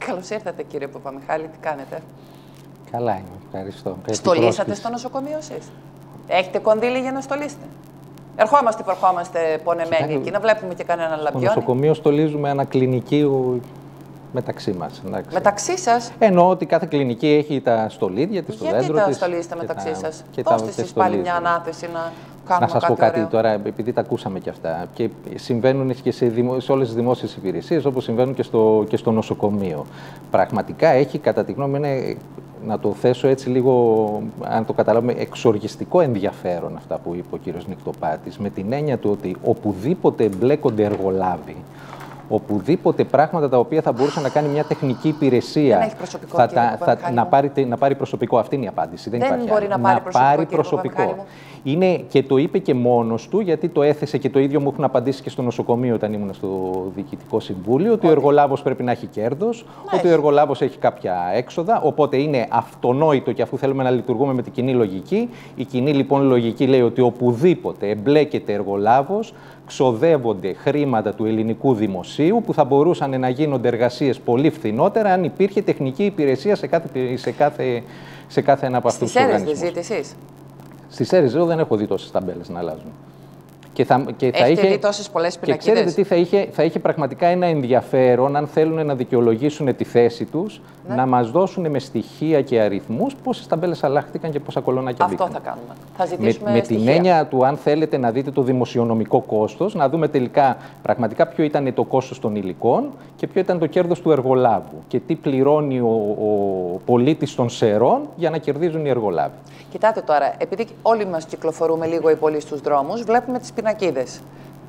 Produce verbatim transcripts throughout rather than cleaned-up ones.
Καλώς ήρθατε, κύριε Παπαμιχάλη, τι κάνετε? Καλά είμαι, ευχαριστώ. Στολίσατε στο νοσοκομείο εσείς? Έχετε κονδύλι για να στολίσετε? Ερχόμαστε, υπερχόμαστε πονεμένοι Κοιτάξτε, εκεί, να βλέπουμε και κανένα λαμπιόνι. Στο νοσοκομείο στολίζουμε ανακλινική μεταξύ μας. Εντάξει. Μεταξύ σας? Εννοώ ότι κάθε κλινική έχει τα στολίδια της, το δέντρο της. Γιατί τα στολίζετε μεταξύ σας? Δώστε εσείς πάλι μια ανάθεση να κάνουμε Να σας κάτι πω κάτι ωραίο. τώρα, επειδή τα ακούσαμε κι αυτά. Και συμβαίνουν και σε, δημο... σε όλες τις δημόσιες υπηρεσίες, όπως συμβαίνουν και στο, και στο νοσοκομείο. Πραγματικά έχει, κατά τη γνώμη μου, να το θέσω έτσι λίγο, αν το καταλάβουμε, εξοργιστικό ενδιαφέρον αυτά που είπε ο κύριος Νικτοπάτης, με την έννοια του ότι οπουδήποτε εμπλέκονται εργολάβοι, οπουδήποτε πράγματα τα οποία θα μπορούσε να κάνει μια τεχνική υπηρεσία. Δεν έχει προσωπικό, θα, κύριε θα, θα, να, πάρει, να πάρει προσωπικό. Αυτή είναι η απάντηση. Δεν, Δεν υπάρχει μπορεί άλλη. να πάρει να προσωπικό. Πάρει προσωπικό. Είναι, και το είπε και μόνος του, γιατί το έθεσε και το ίδιο μου έχουν απαντήσει και στο νοσοκομείο όταν ήμουν στο Διοικητικό Συμβούλιο, ότι ο εργολάβος πρέπει να έχει κέρδος, να ότι ο εργολάβος έχει κάποια έξοδα. Οπότε είναι αυτονόητο και αφού θέλουμε να λειτουργούμε με την κοινή λογική, η κοινή λοιπόν λογική λέει ότι οπουδήποτε εμπλέκεται εργολάβος, ξοδεύονται χρήματα του ελληνικού δημοσίου που θα μπορούσαν να γίνονται εργασίες πολύ φθηνότερα αν υπήρχε τεχνική υπηρεσία σε κάθε, σε κάθε, σε κάθε ένα από αυτούς τους οργανισμούς. Στις αίρες ζείτε εσείς? Στις αίρες δεν έχω δει τόσες ταμπέλες να αλλάζουν. Και θα, και θα Έχετε είχε, δει τόσες πολλές πινακίδες? Και ξέρετε τι, θα είχε, θα είχε πραγματικά ένα ενδιαφέρον, αν θέλουν να δικαιολογήσουν τη θέση τους, ναι, να μας δώσουν με στοιχεία και αριθμούς πόσες ταμπέλες αλλάχτηκαν και πόσα κολονάκια μπήκαν. Αυτό θα κάνουμε. Θα ζητήσουμε με, με την έννοια του, αν θέλετε να δείτε το δημοσιονομικό κόστος, να δούμε τελικά πραγματικά ποιο ήταν το κόστος των υλικών και ποιο ήταν το κέρδος του εργολάβου και τι πληρώνει ο, ο πολίτης των σερών για να κερδίζουν οι εργολάβοι. Κοιτάτε τώρα, επειδή όλοι μας κυκλοφορούμε λίγο οι πολλοί στους δρόμους, βλέπουμε τις πινακίδες.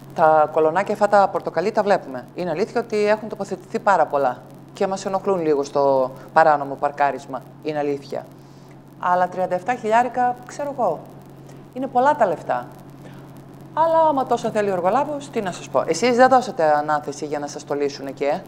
Τα κολονάκια αυτά τα πορτοκαλί τα βλέπουμε. Είναι αλήθεια ότι έχουν τοποθετηθεί πάρα πολλά και μας ενοχλούν λίγο στο παράνομο παρκάρισμα. Είναι αλήθεια. Αλλά τριάντα επτά χιλιάρικα, ξέρω εγώ, είναι πολλά τα λεφτά. Αλλά άμα τόσο θέλει ο εργολάβος, τι να σας πω. Εσείς δεν δώσατε ανάθεση για να σας στολίσουν εκεί, ε?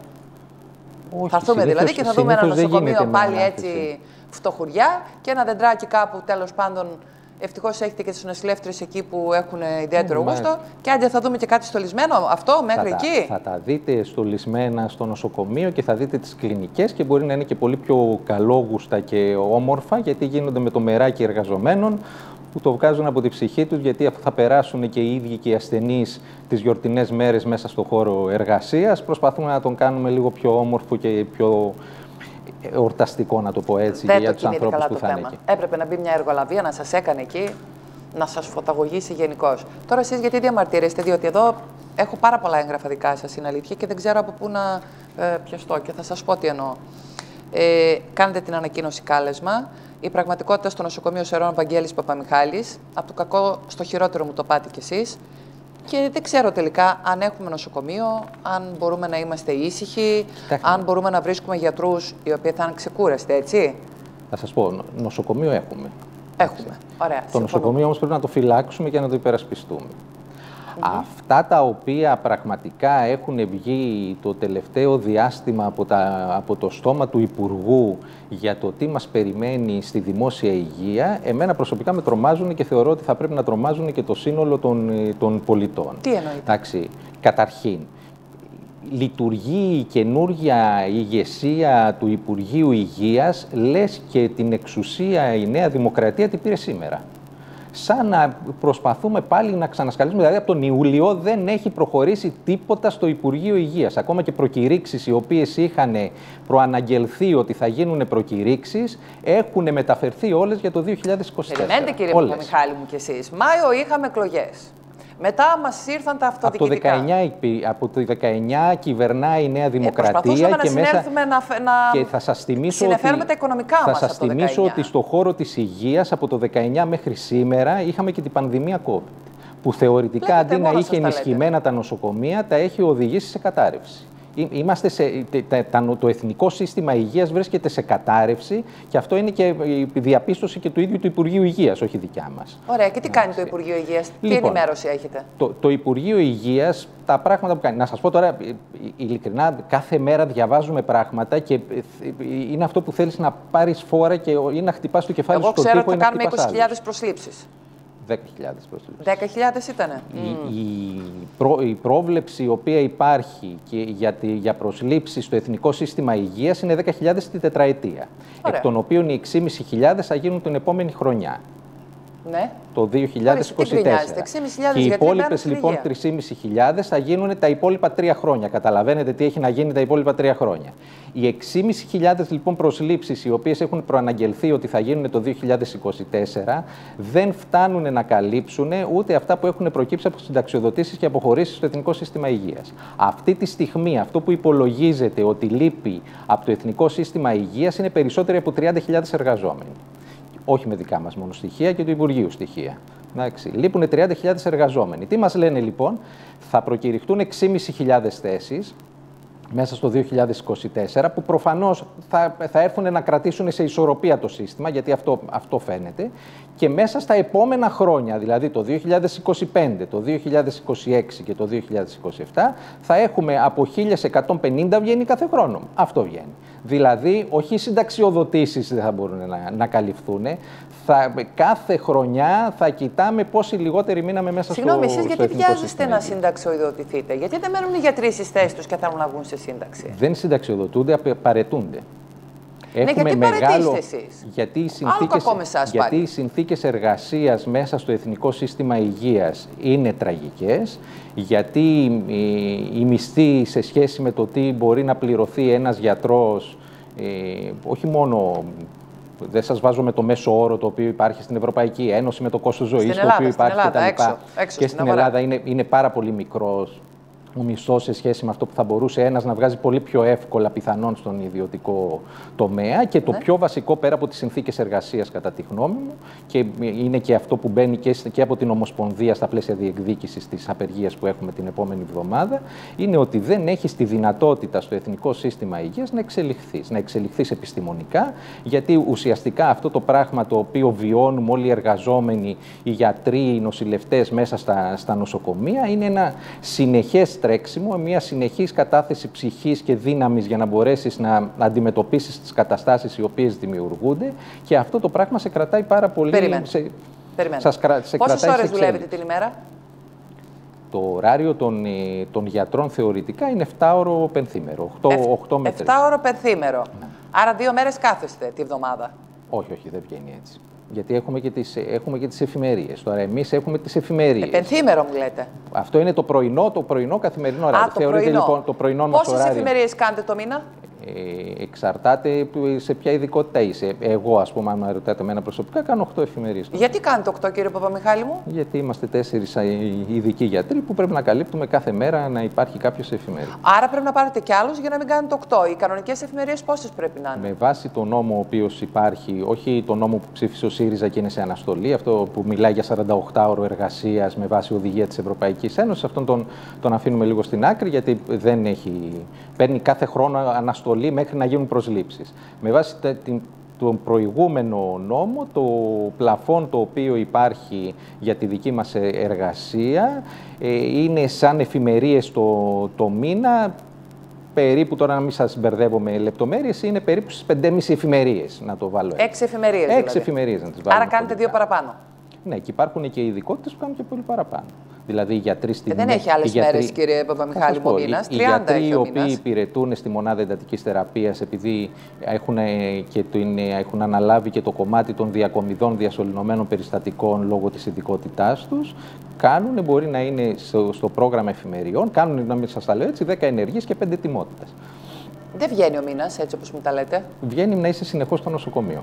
Όχι, θα έρθουμε συνήθως, δηλαδή και θα δούμε ένα νοσοκομείο πάλι ανάθεση. Έτσι φτωχουριά και ένα δεντράκι κάπου, τέλος πάντων. Ευτυχώς έχετε και τις νοσηλεύτριες εκεί που έχουν ιδιαίτερο mm, γούστο. Και άντε θα δούμε και κάτι στολισμένο, αυτό μέχρι θα εκεί. Τα, θα τα δείτε στολισμένα στο νοσοκομείο και θα δείτε τις κλινικές και μπορεί να είναι και πολύ πιο καλόγουστα και όμορφα, γιατί γίνονται με το μεράκι εργαζομένων που το βγάζουν από τη ψυχή τους, γιατί θα περάσουν και οι ίδιοι και οι ασθενείς τις γιορτινές μέρες μέσα στο χώρο εργασίας. Προσπαθούμε να τον κάνουμε λίγο πιο όμορφο και πιο εορταστικό, να το πω έτσι, Δεν για τους ανθρώπους που θα είναι εκεί. Έπρεπε να μπει μια εργολαβία να σας έκανε εκεί, να σας φωταγωγήσει γενικώς. Τώρα εσείς γιατί διαμαρτύρεστε, διότι εδώ έχω πάρα πολλά έγγραφα δικά σας, είναι αλήθεια, και δεν ξέρω από πού να ε, πιαστώ και θα σας πω τι εννοώ. Ε, κάνετε την ανακοίνωση κάλεσμα. Η πραγματικότητα στο νοσοκομείο Σερών Βαγγέλης Παπαμιχάλης, από το κακό στο χειρότερο μου το πάτε κι εσείς. Και δεν ξέρω τελικά αν έχουμε νοσοκομείο, αν μπορούμε να είμαστε ήσυχοι, Τέχνα. αν μπορούμε να βρίσκουμε γιατρούς οι οποίοι θα είναι ξεκούραστοι, έτσι. Θα σας πω, νοσοκομείο έχουμε. Έχουμε. Ωραία. Το νοσοκομείο όμως πρέπει να το φυλάξουμε και να το υπερασπιστούμε. Mm-hmm. Αυτά τα οποία πραγματικά έχουν βγει το τελευταίο διάστημα από, τα, από το στόμα του Υπουργού για το τι μας περιμένει στη δημόσια υγεία, εμένα προσωπικά με τρομάζουν και θεωρώ ότι θα πρέπει να τρομάζουν και το σύνολο των, των πολιτών. Τι εννοείται? Εντάξει, καταρχήν, λειτουργεί η καινούργια ηγεσία του Υπουργείου Υγείας, λες και την εξουσία η Νέα Δημοκρατία την πήρε σήμερα. Σαν να προσπαθούμε πάλι να ξανασκαλίσουμε. Δηλαδή, από τον Ιούλιο δεν έχει προχωρήσει τίποτα στο Υπουργείο Υγείας. Ακόμα και προκηρύξεις οι οποίες είχαν προαναγγελθεί ότι θα γίνουν προκηρύξεις, έχουν μεταφερθεί όλες για το δύο χιλιάδες είκοσι τέσσερα. Περιμένετε, κύριε Παπαμιχάλη μου κι εσείς. Μάιο είχαμε εκλογές. Μετά μας ήρθαν τα αυτοδιοικητικά. Από το δεκαεννιά, από το δεκαεννιά κυβερνάει η Νέα Δημοκρατία ε, και, να μέσα, να, να και θα σας θυμίσω συνεφέρουμε ότι, τα οικονομικά θα μας σας από το θυμίσω δεκαεννιά. ότι στο χώρο της υγείας από το δεκαεννιά μέχρι σήμερα είχαμε και την πανδημία COVID, που θεωρητικά Βλέπετε, αντί να είχε τα ενισχυμένα λέτε. τα νοσοκομεία, τα έχει οδηγήσει σε κατάρρευση. Είμαστε σε, τε, τε, το εθνικό σύστημα υγείας βρίσκεται σε κατάρρευση και αυτό είναι και η διαπίστωση και του ίδιου του Υπουργείου Υγείας, όχι δικιά μας. Ωραία. Και τι κάνει Ά, το Υπουργείο Υγείας, λοιπόν, τι ενημέρωση έχετε? Το, το Υπουργείο Υγείας, τα πράγματα που κάνει. Να σας πω τώρα, ειλικρινά, κάθε μέρα διαβάζουμε πράγματα και είναι αυτό που θέλεις να πάρεις φόρα και ή να χτυπάς το κεφάλι σου στον τοίχο. Εγώ ξέρω ότι θα κάνουμε είκοσι χιλιάδες προσλήψεις. δέκα χιλιάδες προσλήψεις. δέκα χιλιάδες ήτανε. Η, mm. η, προ, η πρόβλεψη η οποία υπάρχει και για, τη, για προσλήψεις στο Εθνικό Σύστημα Υγείας είναι δέκα χιλιάδες την τετραετία. Ωραία. Εκ των οποίων οι έξι χιλιάδες πεντακόσιες θα γίνουν την επόμενη χρονιά. Ναι. Το δύο χιλιάδες είκοσι τέσσερα. Και οι υπόλοιπες λοιπόν τρεις χιλιάδες πεντακόσιες θα γίνουν τα υπόλοιπα τρία χρόνια. Καταλαβαίνετε τι έχει να γίνει τα υπόλοιπα τρία χρόνια. Οι έξι χιλιάδες πεντακόσιες λοιπόν προσλήψεις, οι οποίες έχουν προαναγγελθεί ότι θα γίνουν το δύο χιλιάδες είκοσι τέσσερα, δεν φτάνουν να καλύψουν ούτε αυτά που έχουν προκύψει από συνταξιοδοτήσεις και αποχωρήσεις στο Εθνικό Σύστημα Υγείας. Αυτή τη στιγμή, αυτό που υπολογίζεται ότι λείπει από το Εθνικό Σύστημα Υγείας είναι περισσότεροι από τριάντα χιλιάδες εργαζόμενοι. Όχι με δικά μας μόνο στοιχεία και του Υπουργείου στοιχεία. Εντάξει. Λείπουν τριάντα χιλιάδες εργαζόμενοι. Τι μας λένε λοιπόν, θα προκηρυχτούν έξι χιλιάδες πεντακόσιες θέσεις μέσα στο δύο χιλιάδες είκοσι τέσσερα, που προφανώς θα, θα έρθουν να κρατήσουν σε ισορροπία το σύστημα, γιατί αυτό, αυτό φαίνεται, και μέσα στα επόμενα χρόνια, δηλαδή το δύο χιλιάδες είκοσι πέντε, το δύο χιλιάδες είκοσι έξι και το δύο χιλιάδες είκοσι επτά, θα έχουμε από χίλια εκατόν πενήντα βγαίνει κάθε χρόνο. Αυτό βγαίνει. Δηλαδή, όχι οι συνταξιοδοτήσεις δεν θα μπορούν να, να καλυφθούν. Θα, κάθε χρονιά θα κοιτάμε πόσοι λιγότεροι μείναμε μέσα. Συγγνώμη, στο Συγγνώμη, εσείς γιατί βιάζεστε να συνταξιοδοτηθείτε? Γιατί δεν μένουν οι γιατροί στις θέσεις τους και θέλουν να βγουν σε σύνταξη? Δεν συνταξιοδοτούνται, παρετούνται. Έχουμε ναι, γιατί μεγάλο... εσείς. Γιατί οι συνθήκες, γιατί οι συνθήκες εργασίας μέσα στο Εθνικό Σύστημα Υγείας είναι τραγικές, γιατί οι, οι μισθοί σε σχέση με το τι μπορεί να πληρωθεί ένας γιατρός, ε, όχι μόνο... Δεν σας βάζω με το μέσο όρο το οποίο υπάρχει στην Ευρωπαϊκή Ένωση, με το κόστος ζωής το Ελλάδα, οποίο υπάρχει Ελλάδα, κτλ. Έξω, έξω και στην, στην Ελλάδα είναι, είναι πάρα πολύ μικρός ο μισθός σε σχέση με αυτό που θα μπορούσε ένας να βγάζει πολύ πιο εύκολα πιθανόν στον ιδιωτικό τομέα. Και το ναι. πιο βασικό, πέρα από τις συνθήκες εργασίας, κατά τη γνώμη μου, και είναι και αυτό που μπαίνει και, και από την Ομοσπονδία στα πλαίσια διεκδίκησης της απεργίας που έχουμε την επόμενη εβδομάδα, είναι ότι δεν έχεις τη δυνατότητα στο Εθνικό Σύστημα Υγείας να εξελιχθείς, να εξελιχθείς επιστημονικά, γιατί ουσιαστικά αυτό το πράγμα το οποίο βιώνουμε όλοι οι εργαζόμενοι, οι γιατροί, οι νοσηλευτές μέσα στα, στα νοσοκομεία, είναι ένα συνεχές τρέξιμο, μια συνεχής κατάθεση ψυχής και δύναμης για να μπορέσεις να αντιμετωπίσεις τις καταστάσεις οι οποίες δημιουργούνται, και αυτό το πράγμα σε κρατάει πάρα πολύ. Περιμένω. Σε, Περιμένω. Σας κρα, σε Πόσες κρατάει ώρες σε δουλεύετε την ημέρα? Το ωράριο των, των γιατρών θεωρητικά είναι επτά ώρο πενθήμερο. οκτώ με τρεις. επτά ώρο πενθήμερο. Ναι. Άρα δύο μέρες κάθεστε τη βδομάδα. Όχι, όχι, δεν βγαίνει έτσι. Γιατί έχουμε και τις, έχουμε και τις εφημερίες. Τώρα εμείς έχουμε τις εφημερίες. Πενθήμερο μου λέτε. Αυτό είναι το πρωινό, το πρωινό καθημερινό ωράριο. Α, το πρωινό. Λοιπόν το πρωινό μας ωράριο. Πόσες εφημερίες κάνετε το μήνα? Ε, εξαρτάται σε ποια ειδικότητα είσαι. Εγώ, ας πούμε, αν με ρωτάτε εμένα προσωπικά, κάνω οκτώ εφημερίες. Γιατί κάνετε οκτώ, κύριε Παπαμιχάλη μου? Γιατί είμαστε τέσσερις ειδικοί γιατροί που πρέπει να καλύπτουμε κάθε μέρα να υπάρχει κάποιος εφημερία. Άρα πρέπει να πάρετε κι άλλους για να μην κάνετε οκτώ. Οι κανονικές εφημερίες πόσες πρέπει να είναι? Με βάση τον νόμο ο οποίος υπάρχει, όχι τον νόμο που ψήφισε ο ΣΥΡΙΖΑ και είναι σε αναστολή, αυτό που μιλάει για σαράντα οκτώ ώρο εργασίας με βάση οδηγία της Ευρωπαϊκής Ένωσης, αυτόν τον, τον αφήνουμε λίγο στην άκρη, γιατί δεν έχει. Παίρνει κάθε χρόνο αναστολή μέχρι να γίνουν προσλήψεις. Με βάση την, τον προηγούμενο νόμο, το πλαφόν το οποίο υπάρχει για τη δική μας εργασία ε, είναι σαν εφημερίες το, το μήνα, περίπου, τώρα να μην σας μπερδεύω με λεπτομέρειες, είναι περίπου στις πέντε και μισή εφημερίες, να το βάλω έτσι. Έξι εφημερίες Έξι δηλαδή. εφημερίες να τις βάλω. Άρα κάνετε δύο παραπάνω. Ναι, και υπάρχουν και ειδικότητες που κάνουν και πολύ παραπάνω. Δηλαδή, οι γιατροί στην. Ε, δεν έχει άλλες γιατροί... μέρες, κύριε Παπαμιχάλη, ο μήνας. Οι γιατροί οι οποίοι υπηρετούν στη μονάδα εντατικής θεραπείας, επειδή έχουν, και το είναι, έχουν αναλάβει και το κομμάτι των διακομιδών διασωληνωμένων περιστατικών λόγω της ειδικότητάς τους, κάνουν, μπορεί να είναι στο, στο πρόγραμμα εφημεριών, κάνουν, να μην σας τα λέω έτσι, δέκα ενεργείς και πέντε ετοιμότητες. Δεν βγαίνει ο μήνας, έτσι όπως μου τα λέτε. Βγαίνει να είσαι συνεχώς στο νοσοκομείο.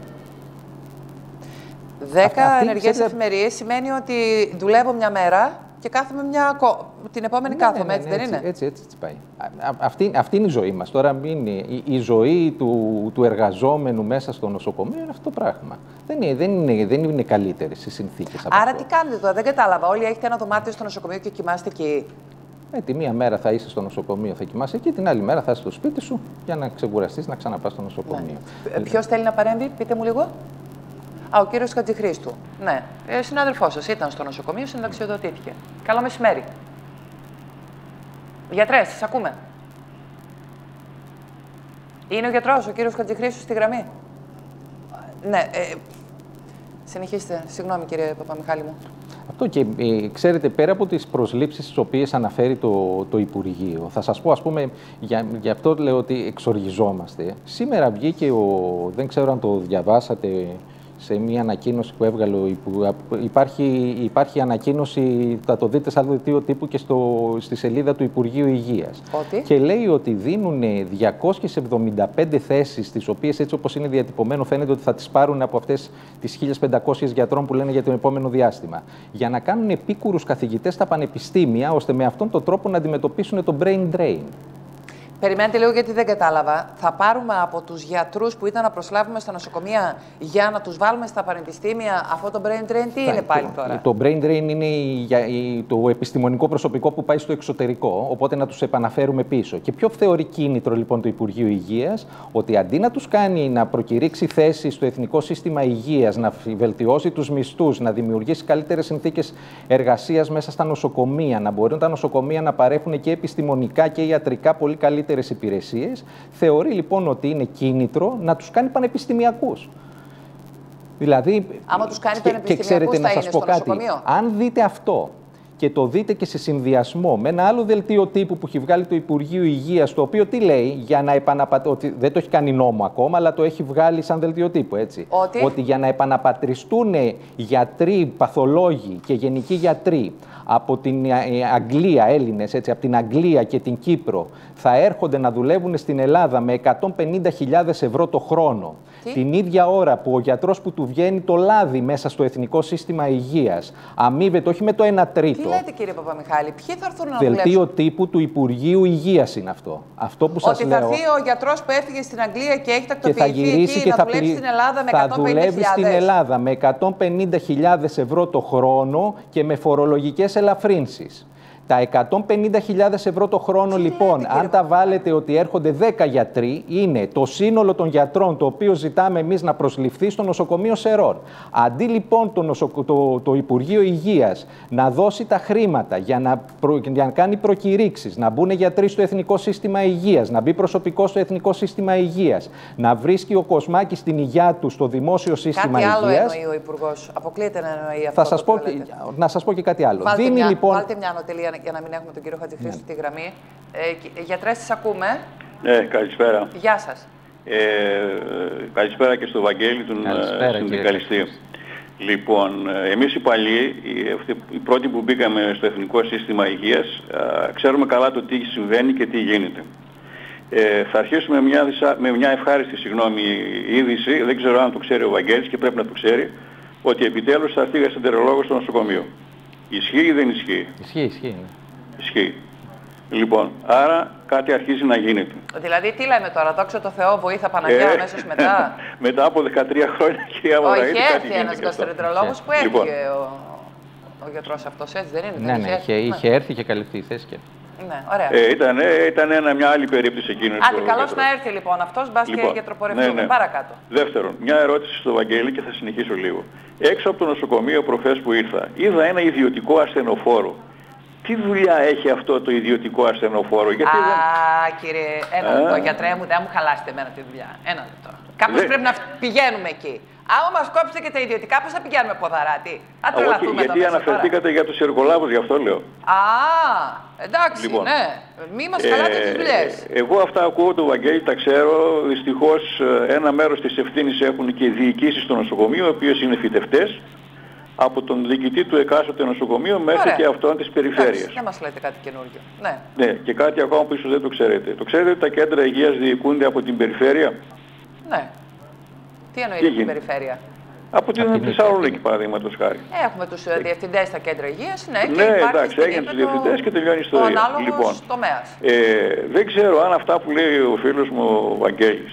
Δέκα ενεργές σε... εφημερίες σημαίνει ότι δουλεύω μια μέρα και κάθομαι μια... την επόμενη ναι, κάθομαι, ναι, ναι, έτσι ναι, δεν έτσι, είναι? Έτσι, έτσι, έτσι πάει. Α, αυτή, αυτή είναι η ζωή μας. Τώρα είναι, η, η ζωή του, του εργαζόμενου μέσα στο νοσοκομείο είναι αυτό το πράγμα. Δεν είναι, δεν είναι, δεν είναι καλύτερες οι συνθήκες. Άρα αυτό. Τι κάνετε τώρα, δεν κατάλαβα. Όλοι έχετε ένα δωμάτιο στο νοσοκομείο και κοιμάστε εκεί. Ε, τη μία μέρα θα είσαι στο νοσοκομείο, θα κοιμάσαι εκεί, την άλλη μέρα θα είσαι στο σπίτι σου για να ξεκουραστείς, να ξαναπάς στο νοσοκομείο. Ναι. Ποιος θέλει να παρέμβει, πείτε μου λίγο. Α, ο κύριος Χατζηχρήστου. Ναι, ε, συνάδελφός σας ήταν στο νοσοκομείο, συνταξιοδοτήθηκε. Καλό μεσημέρι. Γιατρές, σας ακούμε. Είναι ο γιατρός, ο κύριος Χατζηχρήστου, στη γραμμή. Ναι, ε, συνεχίστε. Συγγνώμη, κύριε Παπαμιχάλη μου. Αυτό και ε, ξέρετε, πέρα από τις προσλήψεις τις οποίες αναφέρει το, το Υπουργείο, θα σας πω, ας πούμε, για, για αυτό λέω ότι εξοργιζόμαστε. Σήμερα βγήκε ο, δεν ξέρω αν το διαβάσατε, σε μια ανακοίνωση που έβγαλε ο Υπουργός. Υπάρχει, υπάρχει ανακοίνωση, θα το δείτε σαν δελτίο τύπου και στο, στη σελίδα του Υπουργείου Υγείας. Ότι? Και λέει ότι δίνουν διακόσιες εβδομήντα πέντε θέσεις, τις οποίες έτσι όπως είναι διατυπωμένο φαίνεται ότι θα τις πάρουν από αυτές τις χίλιες πεντακόσιες γιατρών που λένε για το επόμενο διάστημα, για να κάνουν επίκουρους καθηγητές στα πανεπιστήμια, ώστε με αυτόν τον τρόπο να αντιμετωπίσουν το brain drain. Περιμένετε λίγο, γιατί δεν κατάλαβα. Θα πάρουμε από τους γιατρούς που ήταν να προσλάβουμε στα νοσοκομεία για να τους βάλουμε στα πανεπιστήμια αυτό το brain drain. Τι είναι πάλι τώρα? Το brain drain είναι το επιστημονικό προσωπικό που πάει στο εξωτερικό, οπότε να τους επαναφέρουμε πίσω. Και ποιο θεωρεί κίνητρο λοιπόν το Υπουργείο Υγείας? Ότι αντί να τους κάνει να προκηρύξει θέσεις στο Εθνικό Σύστημα Υγείας, να βελτιώσει τους μισθούς, να δημιουργήσει καλύτερες συνθήκες εργασίας μέσα στα νοσοκομεία, να μπορούν τα νοσοκομεία να παρέχουν και επιστημονικά και ιατρικά πολύ καλύτερα υπηρεσίες, θεωρεί λοιπόν ότι είναι κίνητρο να τους κάνει πανεπιστημιακούς. Δηλαδή, άμα τους κάνει και, και ξέρετε θα να σας είναι πω στο κάτι, νοσοκομείο. Αν δείτε αυτό και το δείτε και σε συνδυασμό με ένα άλλο δελτίο τύπου που έχει βγάλει το Υπουργείο Υγείας, το οποίο τι λέει, για να επαναπα... ότι δεν το έχει κάνει νόμο ακόμα, αλλά το έχει βγάλει σαν δελτίο τύπου, έτσι. Ότι, ότι για να επαναπατριστούν γιατροί, παθολόγοι και γενικοί γιατροί από την Αγγλία, Έλληνες, έτσι, από την Αγγλία και την Κύπρο, θα έρχονται να δουλεύουν στην Ελλάδα με εκατόν πενήντα χιλιάδες ευρώ το χρόνο. Τι? Την ίδια ώρα που ο γιατρός που του βγαίνει το λάδι μέσα στο Εθνικό Σύστημα Υγείας αμείβεται όχι με το ένα τρίτο. Τι λέτε, κύριε Παπαμιχάλη, ποιοι θα έρθουν να δουλέψουν? δουλέψουν? Δελτίο τύπου του Υπουργείου Υγείας είναι αυτό. Αυτό που σας ότι λέω. Ότι θα έρθει ο γιατρός που έφυγε στην Αγγλία και έχει τακτοποιηθεί και θα γυρίσει εκεί, και να θα δουλέψει στην Ελλάδα με θα εκατόν πενήντα χιλιάδες. δουλεύει στην Ελλάδα με εκατόν πενήντα χιλιάδες ευρώ το χρόνο και με φορολογικές ελαφρύνσεις. Τα εκατόν πενήντα χιλιάδες ευρώ το χρόνο, τι λοιπόν, λέτε, αν τα βάλετε ότι έρχονται δέκα γιατροί, είναι το σύνολο των γιατρών το οποίο ζητάμε εμείς να προσληφθεί στο νοσοκομείο Σερών. Αντί λοιπόν το, νοσο... το, το Υπουργείο Υγείας να δώσει τα χρήματα για να, προ... για να κάνει προκηρύξεις, να μπουν γιατροί στο Εθνικό Σύστημα Υγείας, να μπει προσωπικό στο Εθνικό Σύστημα Υγείας, να βρίσκει ο Κοσμάκης την υγεία του στο Δημόσιο Σύστημα κάτι Υγείας. Κάτι άλλο εννοεί ο Υπουργός. Αποκλείεται να εννοεί αυτό. Θα σας πω, να σας πω και κάτι άλλο. Βάλτε, Δίνει, μια, λοιπόν... βάλτε μια ανωτελεία για να μην έχουμε τον κύριο Χατζηχρήστο στη γραμμή. Ε, γιατρές, τις ακούμε. Ναι, καλησπέρα. Γεια σας. Ε, καλησπέρα και στο Βαγγέλη, τον συνδικαλιστή. Λοιπόν, εμείς οι παλιοί, οι, οι πρώτοι που μπήκαμε στο Εθνικό Σύστημα Υγείας, ξέρουμε καλά το τι συμβαίνει και τι γίνεται. Ε, θα αρχίσουμε με μια, με μια ευχάριστη συγγνώμη, είδηση, δεν ξέρω αν το ξέρει ο Βαγγέλης και πρέπει να το ξέρει, ότι επιτέλους θα έρθει γαστρεντερολόγος στο νοσοκομείο. Ισχύει ή δεν ισχύει? Ισχύει, ισχύει. Ισχύει. Λοιπόν, άρα κάτι αρχίζει να γίνεται. Δηλαδή, τι λέμε τώρα, δόξα τω Θεώ, βοήθα Παναγιά, ε, αμέσως μετά. Μετά από δεκατρία χρόνια, κυρία Μωραήτη, όχι, έρθει ένας γαστρεντερολόγος που λοιπόν. έφυγε ο, ο γιατρός αυτός, έτσι δεν είναι? Ναι, δεν ναι, είχε, είχε, είχε ναι. έρθει και καλυφθεί η θέση και... Ναι, ωραία. Ε, ήταν ήταν ένα, μια άλλη περίπτωση εκείνη. Άντε, καλώς να έρθει λοιπόν αυτός, μπας λοιπόν, και γιατροπορευτούμε. Ναι, ναι. Παρακάτω. Δεύτερον, μια ερώτηση στο Βαγγέλη και θα συνεχίσω λίγο. Έξω από το νοσοκομείο προχθές που ήρθα, είδα ένα ιδιωτικό ασθενοφόρο. Τι δουλειά έχει αυτό το ιδιωτικό ασθενοφόρο? Γιατί Α, δεν... κύριε, ένα λεπτό, γιατρέ μου, δεν μου χαλάσετε εμένα τη δουλειά. Ένα λεπτό. Κάπως πρέπει να πηγαίνουμε εκεί. Άμα μας κόψετε και τα ιδιωτικά, πώς θα πηγαίνουμε ποδαρά, τι? Α, τρελαθούμε γιατί αναφερθήκατε τώρα για τους εργολάβους, γι' αυτό λέω. Α, εντάξει, λοιπόν, ναι. Μη μας χαλάτε τις δουλειές. Εγώ αυτά ακούω το Βαγγέλη, τα ξέρω. Δυστυχώς ένα μέρος της ευθύνης έχουν και οι διοικήσεις στο νοσοκομείο, οι οποίες είναι φυτευτές, από τον διοικητή του εκάστοτε νοσοκομείου μέχρι Ωραία. Και αυτόν της περιφέρειας. Δεν μας λέτε κάτι καινούργιο. Ναι. Ναι, και κάτι ακόμα που ίσως δεν το ξέρετε. Το ξέρετε ότι τα κέντρα υγείας διοικούνται από την περιφέρεια? Ναι. Τι εννοείται την περιφέρεια? Από την Θεσσαλονίκη, παραδείγματος χάρη. Έχουμε τους ε, διευθυντές στα κέντρα υγείας, ναι, ναι, και εντάξει, έγινε τους διευθυντές και τελειώνει η ιστορία. Ο ανάλογος λοιπόν, τομέας. Ε, δεν ξέρω αν αυτά που λέει ο φίλος μου ο Βαγγέλης,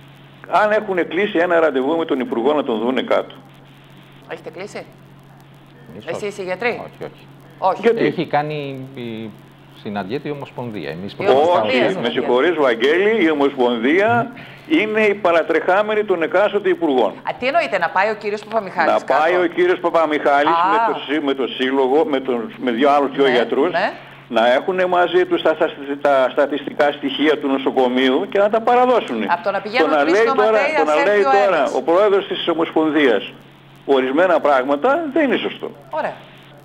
αν έχουν κλείσει ένα ραντεβού με τον Υπουργό να τον δούνε κάτω. Έχετε κλείσει? Εσείς οι γιατροί? Όχι, όχι. όχι. Γιατί? Έχει κάνει... Συναντιέται η Ομοσπονδία. Εμείς όχι, με συγχωρείς Βαγγέλη, η Ομοσπονδία είναι η παρατρεχάμενη των εκάστοτε υπουργών. Α, τι εννοείται, να πάει ο κύριος Παπαμιχάλης? Να πάει κάτω. Ο κύριος Παπαμιχάλης με το, με το σύλλογο, με, τον, με δύο άλλους δυο ναι, γιατρούς, ναι. Να έχουν μαζί τους τα, τα, τα στατιστικά στοιχεία του νοσοκομείου και να τα παραδώσουν. Από το να πηγαίνουν το να λέει τώρα, το να λέει ο τώρα ο πρόεδρος της Ομοσπονδίας ορισμένα πράγματα δεν είναι σωστό. Ωραία.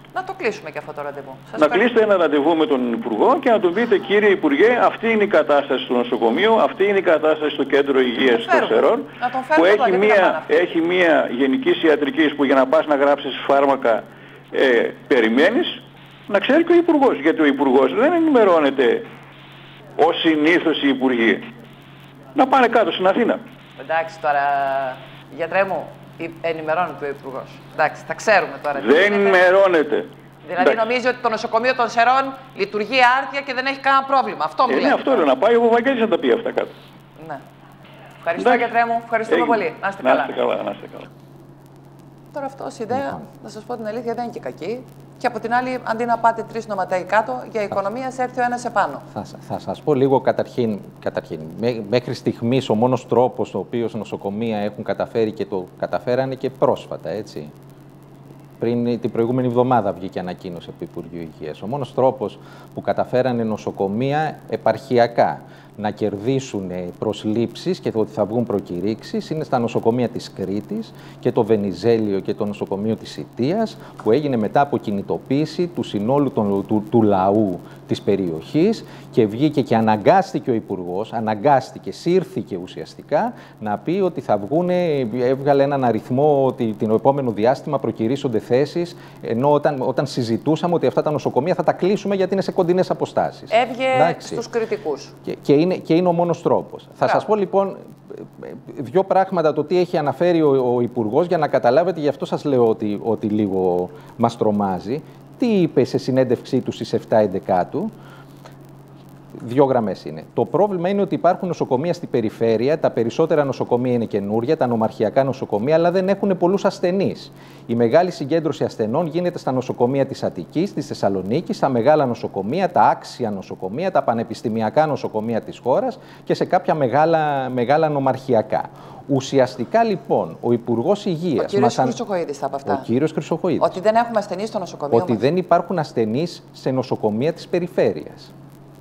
Να το κλείσουμε και αυτό το ραντεβού. Σας να πέρα... κλείσετε ένα ραντεβού με τον Υπουργό και να του πείτε, κύριε Υπουργέ, αυτή είναι η κατάσταση στο νοσοκομείο, αυτή είναι η κατάσταση στο κέντρο υγείας των Σερών, που έχει μία, έχει μία γενικής ιατρικής που για να πας να γράψεις φάρμακα ε, περιμένεις, να ξέρει και ο Υπουργός. Γιατί ο Υπουργός δεν ενημερώνεται ως συνήθως οι Υπουργοί. Να πάνε κάτω στην Αθήνα. Εντάξει τώρα, γιατρέ μου, ενημερώνεται ο Υπουργός. Εντάξει, τα ξέρουμε τώρα. Δεν ενημερώνεται. Δηλαδή εντάξει. Νομίζει ότι το νοσοκομείο των Σερών λειτουργεί άρτια και δεν έχει κανένα πρόβλημα. Αυτό μου ε, λέει. Ναι, αυτό λέω, να πάει ο Βαγγέλης να τα πει αυτά κάτω. Ναι. Ευχαριστώ, γιατρέ μου. Ευχαριστούμε Έγινε. πολύ. Να είστε καλά. Να είστε καλά, να είστε καλά. Τώρα αυτό ως ιδέα, να σας πω την αλήθεια, δεν είναι και κακή. Και από την άλλη, αντί να πάτε τρεις νοματέοι κάτω, για οικονομία σε έρθει ο ένας επάνω. Θα, θα σας πω λίγο καταρχήν, καταρχήν. Μέχρι στιγμής ο μόνος τρόπος ο οποίος νοσοκομεία έχουν καταφέρει και το καταφέρανε και πρόσφατα, έτσι. Πριν την προηγούμενη εβδομάδα βγήκε ανακοίνωση από το Υπουργείο Υγείας. Ο μόνος τρόπος που καταφέρανε νοσοκομεία επαρχιακά να κερδίσουν προσλήψεις και ότι θα βγουν προκηρύξεις είναι στα νοσοκομεία της Κρήτης και το Βενιζέλιο και το νοσοκομείο της Ιτίας, που έγινε μετά από κινητοποίηση του συνόλου του, του, του λαού της περιοχής και βγήκε και αναγκάστηκε ο Υπουργός, αναγκάστηκε, σύρθηκε ουσιαστικά να πει ότι θα βγουν, έβγαλε έναν αριθμό ότι την επόμενο διάστημα προκηρύσσονται θέσεις, ενώ όταν, όταν συζητούσαμε ότι αυτά τα νοσοκομεία θα τα κλείσουμε γιατί είναι σε κοντινές αποστάσεις. Έβγε στους κριτικούς. Και, και, είναι, και είναι ο μόνος τρόπος. Θα σας πω λοιπόν δύο πράγματα το τι έχει αναφέρει ο, ο Υπουργός για να καταλάβετε, γι' αυτό σας λέω ότι, ότι λίγο μας τρομάζει. Τι είπε σε συνέντευξή του στις επτά Εντεκάτου. Δύο γραμμές είναι. Το πρόβλημα είναι ότι υπάρχουν νοσοκομεία στην περιφέρεια, τα περισσότερα νοσοκομεία είναι καινούρια, τα νομαρχιακά νοσοκομεία, αλλά δεν έχουν πολλούς ασθενείς. Η μεγάλη συγκέντρωση ασθενών γίνεται στα νοσοκομεία της Αττικής, της Θεσσαλονίκης, στα μεγάλα νοσοκομεία, τα άξια νοσοκομεία, τα πανεπιστημιακά νοσοκομεία της χώρας και σε κάποια μεγάλα, μεγάλα νομαρχιακά. Ουσιαστικά λοιπόν ο Υπουργός Υγείας. Ο κύριος Χρυσοχοΐδης θα από αυτά. Ο κύριος Χρυσοχοΐδης. Ότι δεν έχουμε ασθενείς στο νοσοκομείο. Ότι μας. δεν υπάρχουν ασθενείς σε νοσοκομεία της περιφέρειας.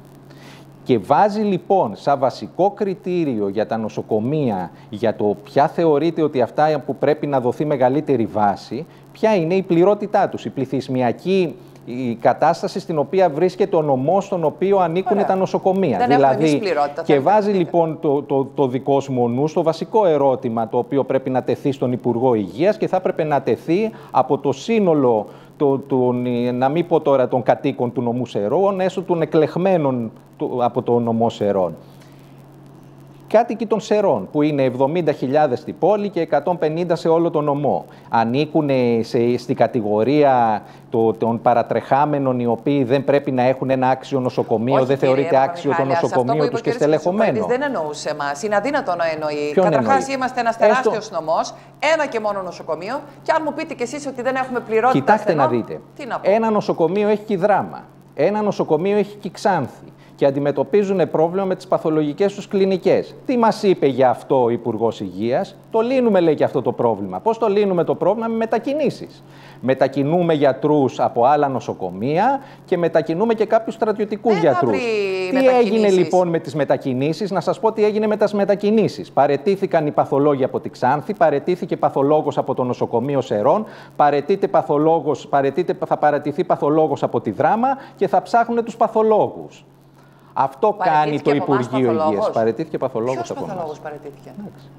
Και βάζει λοιπόν σαν βασικό κριτήριο για τα νοσοκομεία, για το ποια θεωρείται ότι αυτά που πρέπει να δοθεί μεγαλύτερη βάση, ποια είναι η πληρότητά τους, η πληθυσμιακή η κατάσταση στην οποία βρίσκεται ο νομός στον οποίο ανήκουν Ωραία. τα νοσοκομεία. Δεν δηλαδή, πληρότητα, και βάζει λοιπόν το, το, το δικό σου μονού στο βασικό ερώτημα το οποίο πρέπει να τεθεί στον Υπουργό Υγείας και θα έπρεπε να τεθεί από το σύνολο, το, το, να μην πω τώρα των κατοίκων του νομού Σερών, έστω των εκλεγμένων από το νομό Σερών. Κάτοικοι των Σερών, που είναι εβδομήντα χιλιάδες στην πόλη και εκατόν πενήντα σε όλο τον νομό. Ανήκουν σε, στην κατηγορία το, των παρατρεχάμενων, οι οποίοι δεν πρέπει να έχουν ένα άξιο νοσοκομείο, Όχι, δεν θεωρείται άξιο το νοσοκομείο τους και στελεχωμένο. Δεν εννοούσε εμάς. Είναι αδύνατο να εννοεί. Ποιον Καταρχάς, εννοεί? είμαστε ένας τεράστιος Έστω... νομός, ένα και μόνο νοσοκομείο, και αν μου πείτε κι εσείς ότι δεν έχουμε πληρότητα. Κοιτάξτε ασθενών, να δείτε. Τι να πω. Ένα νοσοκομείο έχει και Δράμα. Ένα νοσοκομείο έχει και Ξάνθη. Και αντιμετωπίζουν πρόβλημα με τις παθολογικές τους κλινικές. Τι μας είπε για αυτό ο Υπουργός Υγείας? Το λύνουμε, λέει, και αυτό το πρόβλημα. Πώς το λύνουμε το πρόβλημα? Με μετακινήσεις. Μετακινούμε γιατρούς από άλλα νοσοκομεία και μετακινούμε και κάποιους στρατιωτικούς Δεν γιατρούς. Τι έγινε λοιπόν με τις μετακινήσεις? Να σας πω τι έγινε με τις μετακινήσεις. Παραιτήθηκαν οι παθολόγοι από τη Ξάνθη, παραιτήθηκε παθολόγος από το νοσοκομείο Σερών, παραιτείται παθολόγος, παραιτείται, θα παραιτηθεί παθολόγος από τη Δράμα και θα ψάχνουν τους παθολόγους. Αυτό κάνει το Υπουργείο Υγείας. Παραιτήθηκε παθολόγος από εμάς. Ποιος παθολόγος παραιτήθηκε?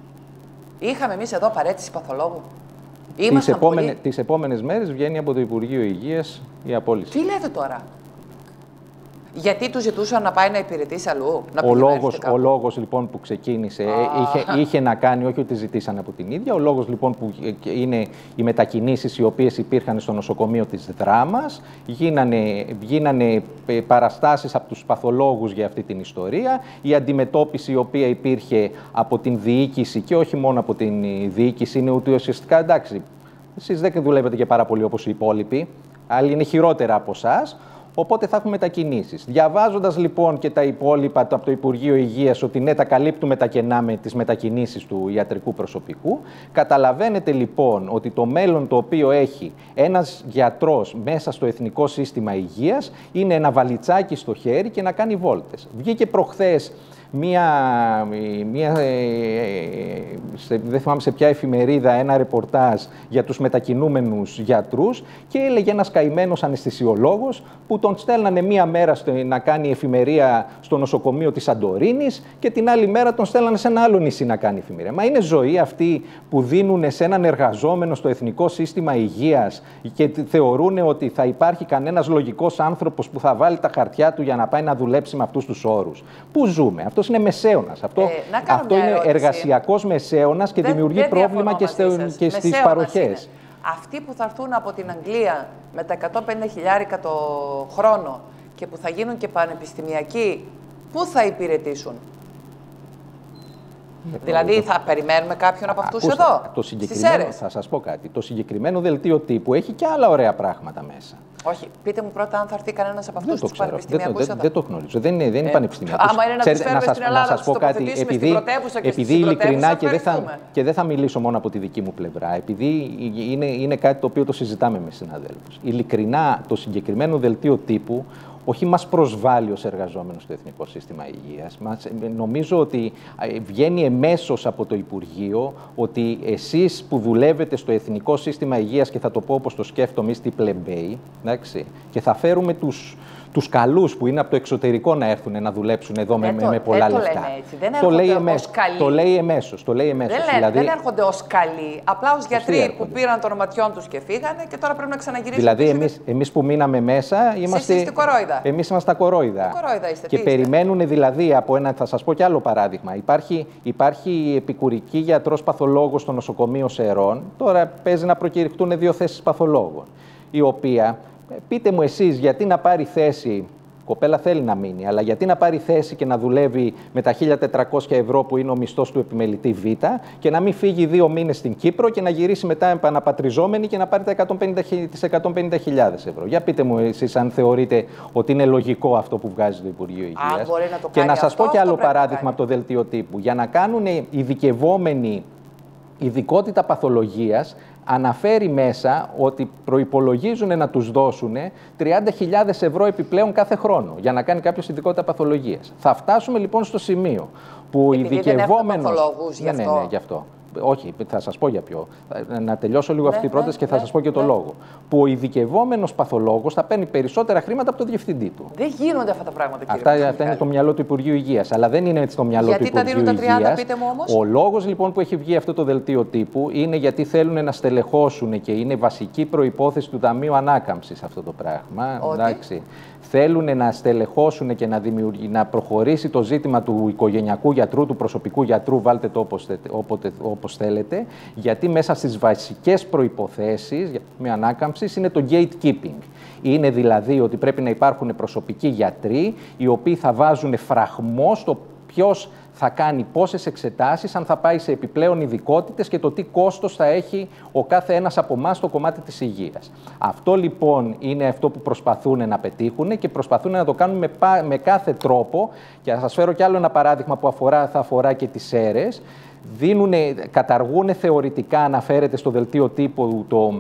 Είχαμε εμείς εδώ παραίτηση παθολόγου? Τις, επόμενε, τις επόμενες μέρες βγαίνει από το Υπουργείο Υγείας η απόλυση. Τι λέτε τώρα? Γιατί του ζητούσαν να πάει να υπηρετήσει αλλού, να ο λόγος, ο λόγος λοιπόν που ξεκίνησε ah. είχε, είχε να κάνει, όχι ότι ζητήσαν από την ίδια, ο λόγος λοιπόν που είναι οι μετακινήσεις οι οποίες υπήρχαν στο νοσοκομείο της Δράμας, γίνανε, γίνανε παραστάσεις από τους παθολόγους για αυτή την ιστορία, η αντιμετώπιση η οποία υπήρχε από την διοίκηση και όχι μόνο από την διοίκηση είναι ότι ουσιαστικά εντάξει, εσείς δεν δουλεύετε και πάρα πολύ όπως οι υπόλοιποι, άλλοι είναι χειρότερα από εσάς. Οπότε θα έχουμε μετακινήσεις. Διαβάζοντας λοιπόν και τα υπόλοιπα από το Υπουργείο Υγείας ότι ναι, τα καλύπτουμε τα κενά με τις μετακινήσεις του ιατρικού προσωπικού, καταλαβαίνετε λοιπόν ότι το μέλλον το οποίο έχει ένας γιατρός μέσα στο Εθνικό Σύστημα Υγείας είναι ένα βαλιτσάκι στο χέρι και να κάνει βόλτες. Βγήκε προχθές μία, μία σε, δεν θυμάμαι σε ποια εφημερίδα, ένα ρεπορτάζ για τους μετακινούμενους γιατρούς και έλεγε ένας καημένος αναισθησιολόγος που τον στέλνανε μία μέρα στο, να κάνει εφημερία στο νοσοκομείο της Σαντορίνης και την άλλη μέρα τον στέλνανε σε ένα άλλο νησί να κάνει εφημερία. Μα είναι ζωή αυτή που δίνουν σε έναν εργαζόμενο στο Εθνικό Σύστημα Υγείας και θεωρούν ότι θα υπάρχει κανένας λογικός άνθρωπος που θα βάλει τα χαρτιά του για να πάει να δουλέψει με αυτούς τους όρους. Πού ζούμε? Αυτός είναι μεσαίωνας. Αυτό, ε, αυτό είναι ερώτηση. εργασιακός μεσαίωνας και δεν, δημιουργεί δεν πρόβλημα και, στε, και στις παροχές. Είναι. Αυτοί που θα έρθουν από την Αγγλία με τα εκατόν πενήντα χιλιάρικα το χρόνο και που θα γίνουν και πανεπιστημιακοί, πού θα υπηρετήσουν? Δηλαδή θα περιμένουμε κάποιον από αυτούς Ακούστε, εδώ, το συγκεκριμένο, θα σας πω κάτι. Το συγκεκριμένο δελτίο τύπου έχει και άλλα ωραία πράγματα μέσα. Όχι, πείτε μου πρώτα αν θα έρθει κανένας από αυτούς τους πανεπιστημιακούς δεν, εδώ. Δεν το γνωρίζω, δεν είναι, δεν είναι ε, πανεπιστημιακούς. Άμα είναι να τους φέρουμε στην Ελλάδα, να σας πω κάτι, επειδή, επειδή ειλικρινά και δεν, θα, και δεν θα μιλήσω μόνο από τη δική μου πλευρά, επειδή είναι, είναι κάτι το οποίο το συζητάμε με συναδέλφους. Ειλικρινά το συγκεκριμένο δελτίο τύπου όχι μας προσβάλλει ως εργαζόμενος στο Εθνικό Σύστημα Υγείας. Μας, νομίζω ότι βγαίνει εμέσως από το Υπουργείο ότι εσείς που δουλεύετε στο Εθνικό Σύστημα Υγείας, και θα το πω όπως το σκέφτομαι, είστε πλεμπέοι, εντάξει, και θα φέρουμε τους, τους καλούς που είναι από το εξωτερικό να έρθουν να δουλέψουν εδώ με, το, με πολλά δεν λεφτά. Το έτσι. Δεν το, λέει εμέ, ως καλοί. Το λέει εμέσως. Το λέει εμέσως. Δεν, δηλαδή, δεν έρχονται ως καλοί, απλά ως γιατροί που πήραν των ματιών τους και φύγανε και τώρα πρέπει να ξαναγυρίσουν. Δηλαδή εμείς, εμείς που μείναμε μέσα είμαστε... Εσείς είστε κορόιδα. Εμείς είμαστε τα κορόιδα. κορόιδα είστε, και περιμένουν δηλαδή από ένα... Θα σας πω κι άλλο παράδειγμα. Υπάρχει, υπάρχει επικουρική γιατρός παθολόγος στο νοσοκομείο Σερών. Τώρα παίζει να προκηρυχτούν δύο θέσεις παθολόγων. Η οποία, πείτε μου εσείς, γιατί να πάρει θέση... Κοπέλα θέλει να μείνει, αλλά γιατί να πάρει θέση και να δουλεύει με τα χίλια τετρακόσια ευρώ που είναι ο μισθός του επιμελητή Β και να μην φύγει δύο μήνες στην Κύπρο και να γυρίσει μετά επαναπατριζόμενη και να πάρει τα τις εκατόν πενήντα χιλιάδες ευρώ. Για πείτε μου εσείς αν θεωρείτε ότι είναι λογικό αυτό που βγάζει το Υπουργείο Υγείας. Α, να το και να σας αυτό, πω και άλλο να παράδειγμα από το δελτίο τύπου. Για να κάνουν ειδικευόμενοι ειδικότητα παθολογίας, αναφέρει μέσα ότι προϋπολογίζουν να τους δώσουν τριάντα χιλιάδες ευρώ επιπλέον κάθε χρόνο για να κάνει κάποιος ειδικότητα παθολογίας. Θα φτάσουμε λοιπόν στο σημείο που ειδικευόμενος... Δεν έχουν γι' αυτό. Ναι, ναι, ναι, γι' αυτό. Όχι, θα σας πω για ποιο. Να τελειώσω λίγο ναι, αυτή η πρόταση ναι, και θα ναι, σας πω και το ναι. λόγο. Που ο ειδικευόμενος παθολόγος θα παίρνει περισσότερα χρήματα από το διευθυντή του. Δεν γίνονται αυτά τα πράγματα, κύριε Αυτά, αυτά είναι στο μυαλό του Υπουργείου Υγείας. Αλλά δεν είναι έτσι στο μυαλό γιατί του Υπουργείου Υγείας. Γιατί τα δίνουν τα τριάντα, πείτε μου όμως. Ο λόγος λοιπόν που έχει βγει αυτό το δελτίο τύπου είναι γιατί θέλουν να στελεχώσουν και είναι βασική προϋπόθεση του Ταμείου Ανάκαμψης αυτό το πράγμα. Εντάξει. Θέλουν να στελεχώσουν και να, να προχωρήσει το ζήτημα του οικογενειακού γιατρού, του προσωπικού γιατρού, βάλτε το όπως, όποτε, όπως θέλετε, γιατί μέσα στις βασικές προϋποθέσεις με ανάκαμψης είναι το gatekeeping. Είναι δηλαδή ότι πρέπει να υπάρχουν προσωπικοί γιατροί, οι οποίοι θα βάζουν φραγμό στο ποιος θα κάνει πόσες εξετάσεις, αν θα πάει σε επιπλέον ειδικότητες και το τι κόστος θα έχει ο κάθε ένας από εμάς στο κομμάτι της υγείας. Αυτό λοιπόν είναι αυτό που προσπαθούν να πετύχουν και προσπαθούν να το κάνουν με, με κάθε τρόπο. Και θα σας φέρω κι άλλο ένα παράδειγμα που αφορά, θα αφορά και τις αίρες. Δίνουνε, καταργούν θεωρητικά, αναφέρεται στο δελτίο τύπου, το,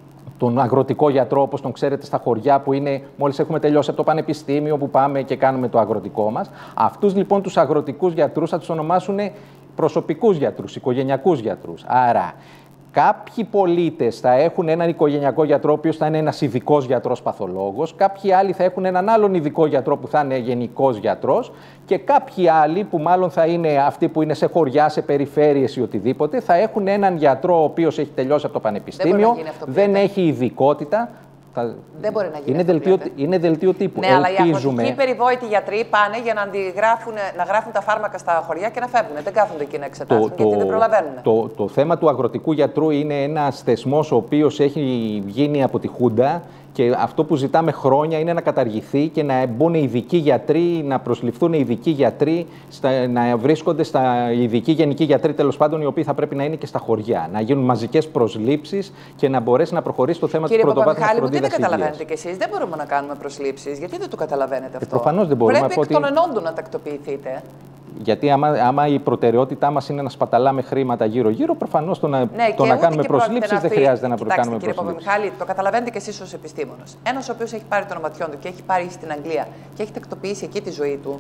τον αγροτικό γιατρό, όπως τον ξέρετε στα χωριά που είναι, μόλις έχουμε τελειώσει από το πανεπιστήμιο που πάμε και κάνουμε το αγροτικό μας. Αυτούς λοιπόν τους αγροτικούς γιατρούς θα τους ονομάσουν προσωπικούς γιατρούς, οικογενειακούς γιατρούς. Άρα κάποιοι πολίτες θα έχουν έναν οικογενειακό γιατρό, ο οποίος θα είναι ένας ειδικός γιατρός παθολόγος, κάποιοι άλλοι θα έχουν έναν άλλον ειδικό γιατρό που θα είναι γενικός γιατρός και κάποιοι άλλοι που μάλλον θα είναι αυτοί που είναι σε χωριά, σε περιφέρειες ή οτιδήποτε, θα έχουν έναν γιατρό ο οποίος έχει τελειώσει από το πανεπιστήμιο, δεν, δεν έχει ειδικότητα. Θα... Δεν μπορεί να γίνει. Είναι, δελτίο, είναι δελτίο τύπου. Ναι, Ελπίζουμε... αλλά οι αγροτικοί περιβόητοι γιατροί πάνε για να, αντιγράφουν, να γράφουν τα φάρμακα στα χωριά και να φεύγουν. Δεν κάθονται εκεί να εξετάσουν, το, γιατί το, δεν προλαβαίνουν. Το, το, το θέμα του αγροτικού γιατρού είναι ένας θεσμός ο οποίος έχει γίνει από τη Χούντα και αυτό που ζητάμε χρόνια είναι να καταργηθεί και να μπουν ειδικοί γιατροί, να προσληφθούν ειδικοί γιατροί, στα, να βρίσκονται στα ειδικοί γενικοί γιατροί, τέλος πάντων, οι οποίοι θα πρέπει να είναι και στα χωριά. Να γίνουν μαζικές προσλήψεις και να μπορέσει να προχωρήσει το θέμα της πρωτοβάθμιας φροντίδας υγείας. Κύριε Παπαμιχάλη, δεν καταλαβαίνετε κι εσείς, δεν μπορούμε να κάνουμε προσλήψεις. Γιατί δεν το καταλαβαίνετε αυτό? Προφανώς δεν μπορούμε. Πρέπει εκ ότι... των ενόντων να τακτοποιηθείτε. Γιατί άμα, άμα η προτεραιότητά μας είναι να σπαταλάμε χρήματα γύρω-γύρω, προφανώς το να, ναι, το να κάνουμε προσλήψεις δεν χρειάζεται να Κοιτάξτε, κάνουμε κύριε προσλήψεις. Παπαμιχάλη, το καταλαβαίνετε κι εσείς ως επιστήμονας. Ένας ο οποίος έχει πάρει των ματιών του και έχει πάρει στην Αγγλία και έχει τακτοποιήσει εκεί τη ζωή του,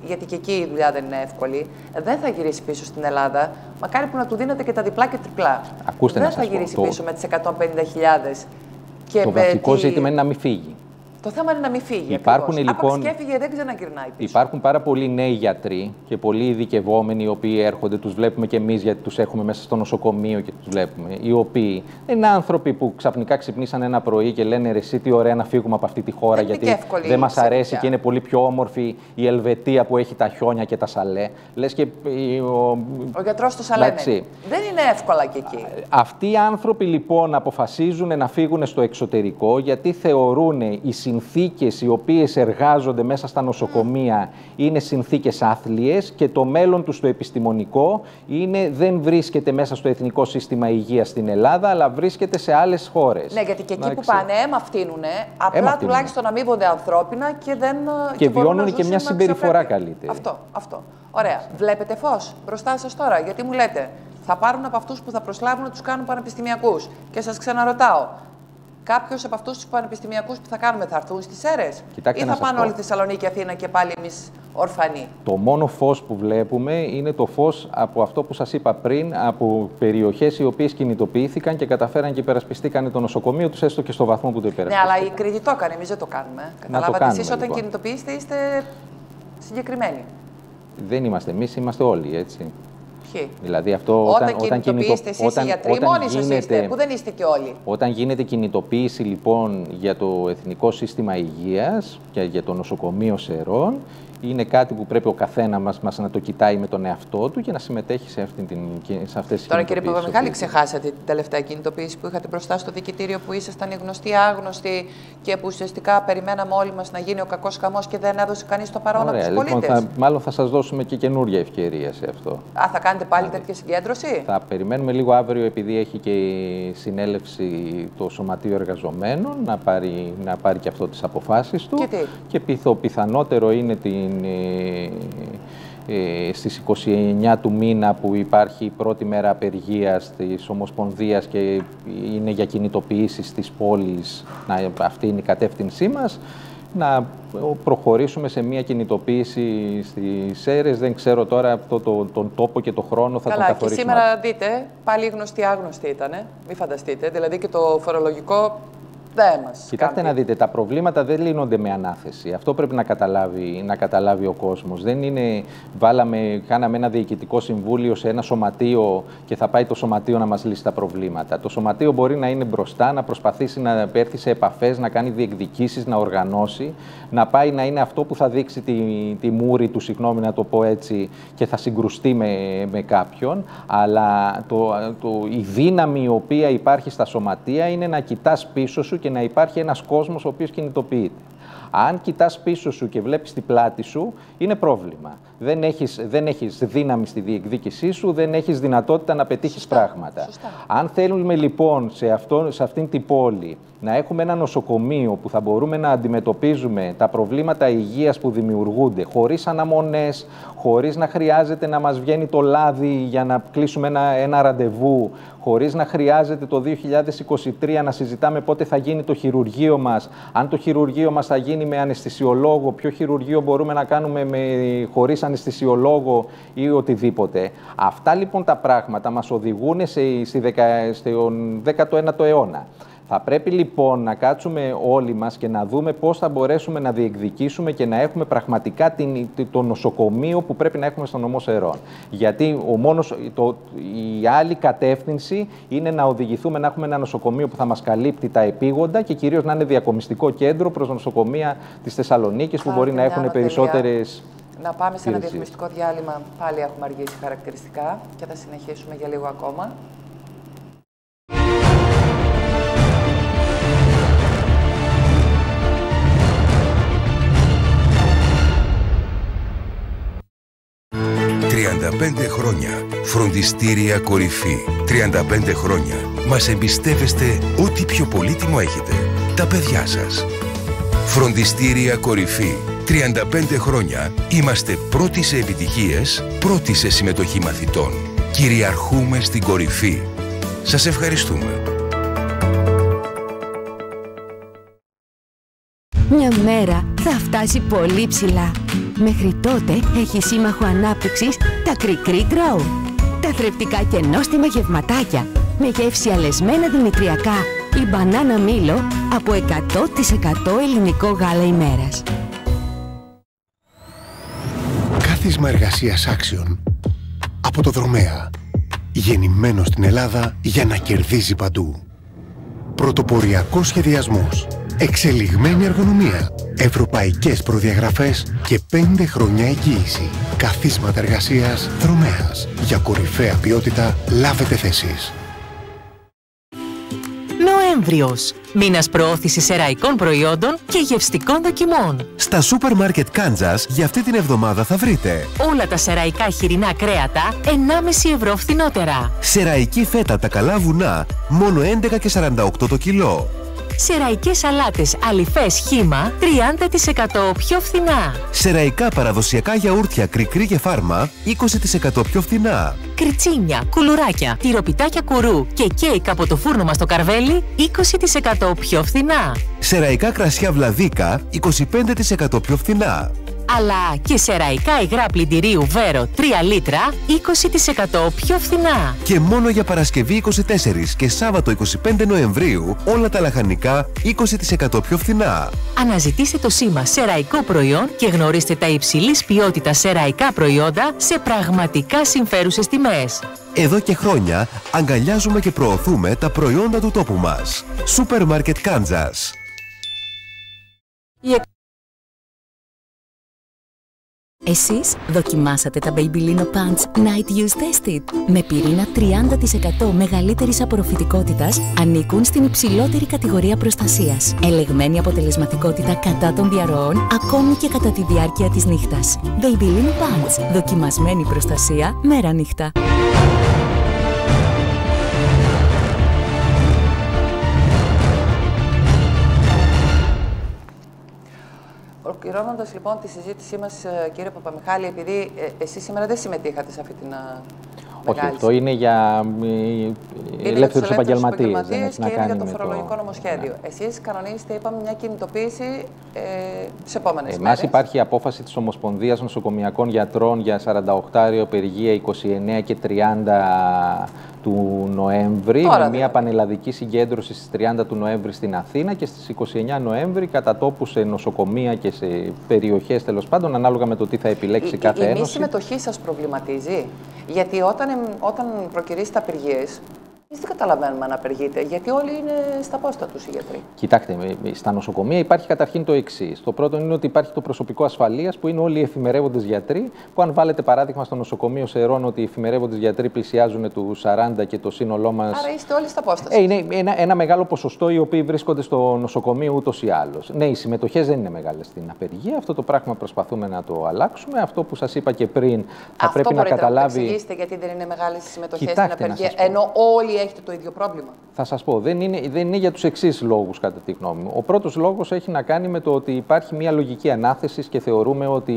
γιατί και εκεί η δουλειά δεν είναι εύκολη, δεν θα γυρίσει πίσω στην Ελλάδα. Μακάρι που να του δίνετε και τα διπλά και τριπλά. Ακούστε, δεν να θα σας γυρίσει πω, πίσω το... με τις εκατόν πενήντα χιλιάδες. Το βασικό ζήτημα είναι να μην φύγει. Το θέμα είναι να μην φύγει. Υπάρχουν, λοιπόν, άπαξ και έφυγε, δεν ξαναγυρνάει πίσω. Υπάρχουν πάρα πολλοί νέοι γιατροί και πολλοί ειδικευόμενοι οι οποίοι έρχονται, τους βλέπουμε και εμείς γιατί τους έχουμε μέσα στο νοσοκομείο και τους βλέπουμε. Οι οποίοι δεν είναι άνθρωποι που ξαφνικά ξυπνήσαν ένα πρωί και λένε ρε, εσύ τι ωραία να φύγουμε από αυτή τη χώρα δεν γιατί δεν μας αρέσει πια. Και είναι πολύ πιο όμορφη η Ελβετία που έχει τα χιόνια και τα σαλέ. Λες και ο, ο γιατρός στο σαλέ. Δεν είναι εύκολα και εκεί. Αυτοί οι άνθρωποι λοιπόν αποφασίζουν να φύγουν στο εξωτερικό γιατί θεωρούν οι συνθήκες οι οποίες εργάζονται μέσα στα νοσοκομεία mm. είναι συνθήκες άθλιες και το μέλλον τους στο επιστημονικό είναι, δεν βρίσκεται μέσα στο Εθνικό Σύστημα Υγείας στην Ελλάδα, αλλά βρίσκεται σε άλλες χώρες. Ναι, γιατί και εκεί που πάνε αίμα φτύνουνε, απλά αίμα τουλάχιστον αμείβονται ανθρώπινα και δεν. Και, και βιώνουν και μια συμπεριφορά καλύτερη. Αυτό, αυτό. Ωραία. Βλέπετε φως μπροστά σας τώρα, γιατί μου λέτε, θα πάρουν από αυτούς που θα προσλάβουν να τους κάνουν πανεπιστημιακούς. Και σας ξαναρωτάω. Κάποιος από αυτούς τους πανεπιστημιακούς που θα κάνουμε θα έρθουν στις αίρες ή θα πάνε όλοι Θεσσαλονίκη, Αθήνα και πάλι εμείς ορφανοί? Το μόνο φως που βλέπουμε είναι το φως από αυτό που σας είπα πριν, από περιοχές οι οποίες κινητοποιήθηκαν και καταφέραν και υπερασπιστήκαν το νοσοκομείο τους, έστω και στο βαθμό που το υπερασπιστήκαν. Ναι, αλλά η Κρήτη το έκανε, εμείς δεν το κάνουμε. Καταλάβατε, εσείς όταν λοιπόν. κινητοποιήσετε είστε συγκεκριμένοι. Δεν είμαστε εμείς, είμαστε όλοι, έτσι. Ποιοι? Δηλαδή αυτό, όταν, όταν, όταν κινητοποιήσετε εσείς όταν, οι γιατροί, όταν μόνοι γίνεται, σας είστε, που δεν είστε και όλοι. Όταν γίνεται κινητοποίηση λοιπόν για το Εθνικό Σύστημα Υγείας και για το νοσοκομείο Σερών, είναι κάτι που πρέπει ο καθένα μας, μας να το κοιτάει με τον εαυτό του και να συμμετέχει σε, αυτή την, σε αυτές τις Τώρα, κύριε Παπαμιχάλη, ξεχάσατε την τελευταία κινητοποίηση που είχατε μπροστά στο δικητήριο, που ήσασταν οι γνωστοί άγνωστοι και που ουσιαστικά περιμέναμε όλοι μας να γίνει ο κακός χαμός και δεν έδωσε κανείς το παρόν από τους λοιπόν, πολίτες. Θα, μάλλον θα σας δώσουμε και καινούρια ευκαιρία σε αυτό. Α, θα κάνετε πάλι δηλαδή. τέτοια συγκέντρωση? Θα περιμένουμε λίγο αύριο, επειδή έχει και η συνέλευση το Σωματείο Εργαζομένων, να πάρει, να πάρει και αυτό τις αποφάσεις του. Και, και πιθο, πιθανότερο είναι την. Ε, στις είκοσι εννέα του μήνα που υπάρχει η πρώτη μέρα απεργίας της Ομοσπονδίας και είναι για κινητοποιήσεις της πόλης, να, αυτή είναι η κατεύθυνσή μας, να προχωρήσουμε σε μια κινητοποίηση στις αίρες. Δεν ξέρω τώρα αυτό το, τον τόπο και τον χρόνο θα Καλά, τον καθορίσουμε. Και σήμερα δείτε, πάλι γνωστοί άγνωστοι ήτανε, μην φανταστείτε, δηλαδή και το φορολογικό δεν μας Κοιτάξτε κάνει. να δείτε, τα προβλήματα δεν λύνονται με ανάθεση. Αυτό πρέπει να καταλάβει, να καταλάβει ο κόσμος. Δεν είναι, βάλαμε, κάναμε ένα διοικητικό συμβούλιο σε ένα σωματείο και θα πάει το σωματείο να μας λύσει τα προβλήματα. Το σωματείο μπορεί να είναι μπροστά, να προσπαθήσει να έρθει σε επαφές, να κάνει διεκδικήσεις, να οργανώσει, να πάει να είναι αυτό που θα δείξει τη, τη μούρη του, συγγνώμη να το πω έτσι, και θα συγκρουστεί με, με κάποιον. Αλλά το, το, η δύναμη η οποία υπάρχει στα σωματεία είναι να κοιτάς πίσω σου και να υπάρχει ένας κόσμος ο οποίος κινητοποιείται. Αν κοιτάς πίσω σου και βλέπεις την πλάτη σου, είναι πρόβλημα. Δεν έχεις, δεν έχεις δύναμη στη διεκδίκησή σου, δεν έχεις δυνατότητα να πετύχεις σωστά, πράγματα. Σωστά. Αν θέλουμε λοιπόν σε, αυτό, σε αυτήν την πόλη να έχουμε ένα νοσοκομείο που θα μπορούμε να αντιμετωπίζουμε τα προβλήματα υγείας που δημιουργούνται χωρίς αναμονές, χωρίς να χρειάζεται να μας βγαίνει το λάδι για να κλείσουμε ένα, ένα ραντεβού, χωρίς να χρειάζεται το δύο χιλιάδες είκοσι τρία να συζητάμε πότε θα γίνει το χειρουργείο μας, αν το χειρουργείο μας θα γίνει με αναισθησιολόγο, ποιο χειρουργείο μπορούμε να κάνουμε με, χωρίς αναισθησιολόγο ή οτιδήποτε. Αυτά λοιπόν τα πράγματα μας οδηγούν σε, στη δεκα, στον δέκατο ένατο αιώνα. Θα πρέπει λοιπόν να κάτσουμε όλοι μας και να δούμε πώς θα μπορέσουμε να διεκδικήσουμε και να έχουμε πραγματικά την, το νοσοκομείο που πρέπει να έχουμε στο νομό Σερών. Γιατί ο μόνος, το, η άλλη κατεύθυνση είναι να οδηγηθούμε να έχουμε ένα νοσοκομείο που θα μας καλύπτει τα επίγοντα και κυρίως να είναι διακομιστικό κέντρο προς νοσοκομεία της Θεσσαλονίκης που μπορεί να έχουν περισσότερες. Να πάμε σε ένα διαφημιστικό διάλειμμα. Πάλι έχουμε αργήσει χαρακτηριστικά και θα συνεχίσουμε για λίγο ακόμα. τριάντα πέντε χρόνια. Φροντιστήρια Κορυφή. τριάντα πέντε χρόνια. Μας εμπιστεύεστε ό,τι πιο πολύτιμο έχετε. Τα παιδιά σας. Φροντιστήρια Κορυφή. τριάντα πέντε χρόνια. Είμαστε πρώτοι σε επιτυχίες, πρώτοι σε συμμετοχή μαθητών. Κυριαρχούμε στην κορυφή. Σας ευχαριστούμε. Μια μέρα θα φτάσει πολύ ψηλά. Μέχρι τότε έχει σύμμαχο ανάπτυξης τα Κρικρί Grow. Τα θρεπτικά και νόστιμα γευματάκια με γεύση αλεσμένα δημητριακά ή μπανάνα μήλο από εκατό τοις εκατό ελληνικό γάλα ημέρας. Κάθισμα εργασίας άξιων από το Δρομέα. Γεννημένο στην Ελλάδα για να κερδίζει παντού. Πρωτοποριακός σχεδιασμός, εξελιγμένη εργονομία, ευρωπαϊκές προδιαγραφές και πέντε χρόνια εγγύηση. Καθίσματα εργασίας Δρομέας. Για κορυφαία ποιότητα λάβετε θέσεις. Νοέμβριος. Μήνας προώθησης σεραϊκών προϊόντων και γευστικών δοκιμών. Στα σούπερ μάρκετ Κάντζας για αυτή την εβδομάδα θα βρείτε όλα τα σεραϊκά χοιρινά κρέατα ενάμιση ευρώ φθηνότερα. Σεραϊκή φέτα τα καλά βουνά μόνο έντεκα και σαράντα οκτώ το κιλό. Σεραϊκές σαλάτες αλιφές χύμα τριάντα τοις εκατό πιο φθηνά. Σεραϊκά παραδοσιακά γιαούρτια Κρικρί και Φάρμα είκοσι τοις εκατό πιο φθηνά. Κριτσίνια, κουλουράκια, τυροπιτάκια κουρού και κέικ από το φούρνο μας στο Καρβέλι είκοσι τοις εκατό πιο φθηνά. Σεραϊκά κρασιά Βλαδίκα είκοσι πέντε τοις εκατό πιο φθηνά. Αλλά και σεραϊκά υγρά πλυντηρίου Βέρο τρία λίτρα είκοσι τοις εκατό πιο φθηνά. Και μόνο για Παρασκευή είκοσι τέσσερα και Σάββατο είκοσι πέντε Νοεμβρίου όλα τα λαχανικά είκοσι τοις εκατό πιο φθηνά. Αναζητήστε το σήμα σεραϊκό προϊόν και γνωρίστε τα υψηλής ποιότητας σεραϊκά προϊόντα σε πραγματικά συμφέρουσες τιμές. Εδώ και χρόνια αγκαλιάζουμε και προωθούμε τα προϊόντα του τόπου μας. Σούπερ μάρκετ Κάντζας. Εσείς δοκιμάσατε τα Babyliss Pants Night Use Tested. Με πυρήνα τριάντα τοις εκατό μεγαλύτερης απορροφητικότητας ανήκουν στην υψηλότερη κατηγορία προστασίας. Ελεγμένη αποτελεσματικότητα κατά των διαρροών, ακόμη και κατά τη διάρκεια της νύχτας. Babyliss Pants. Δοκιμασμένη προστασία μέρα-νύχτα. Ολοκληρώνοντας λοιπόν τη συζήτησή μας, κύριε Παπαμιχάλη, επειδή ε, εσείς σήμερα δεν συμμετείχατε σε αυτή την Όχι, αυτό είναι για ελεύθερους επαγγελματίες. Και είναι για το φορολογικό το... νομοσχέδιο. Ναι. Εσείς κανονίζετε, είπαμε, μια κινητοποίηση ε, σε επόμενες μέρες. Εμάς υπάρχει απόφαση της Ομοσπονδίας Νοσοκομιακών Γιατρών για σαρανταοκτάριο απεργία είκοσι εννέα και τριάντα του Νοέμβρη, Τώρα, με μια δηλαδή. πανελλαδική συγκέντρωση στις τριάντα του Νοέμβρη στην Αθήνα και στις είκοσι εννέα Νοέμβρη κατά τόπου σε νοσοκομεία και σε περιοχές, τέλος πάντων, ανάλογα με το τι θα επιλέξει η, κάθε η, ένωση. Η μη συμμετοχή σας προβληματίζει? Γιατί όταν, όταν προκυρήσετε απεργίες, εμείς δεν καταλαβαίνουμε να απεργείτε, γιατί όλοι είναι στα πόστα τους οι γιατροί. Κοιτάξτε, στα νοσοκομεία υπάρχει καταρχήν το εξής. Το πρώτο είναι ότι υπάρχει το προσωπικό ασφαλείας, που είναι όλοι οι εφημερεύοντες γιατροί, που αν βάλετε παράδειγμα στο νοσοκομείο Σερών ότι οι εφημερεύοντες γιατροί πλησιάζουν του σαράντα και το σύνολό μας. Άρα είστε όλοι στα πόστα σας. Ε, είναι ένα, ένα μεγάλο ποσοστό οι οποίοι βρίσκονται στο νοσοκομείο ούτως ή άλλως. Ναι, οι συμμετοχές δεν είναι μεγάλες στην απεργία. Αυτό το πράγμα προσπαθούμε να το αλλάξουμε. Αυτό που σας είπα και πριν, θα Αυτό πρέπει να καταλάβει. Να εξηγήσετε γιατί δεν είναι μεγάλες οι συμμετοχές στην απεργία, ενώ όλοι έχετε το ίδιο πρόβλημα. Θα σας πω, δεν είναι, δεν είναι για τους εξής λόγους, κατά τη γνώμη μου. Ο πρώτος λόγος έχει να κάνει με το ότι υπάρχει μια λογική ανάθεσης και θεωρούμε ότι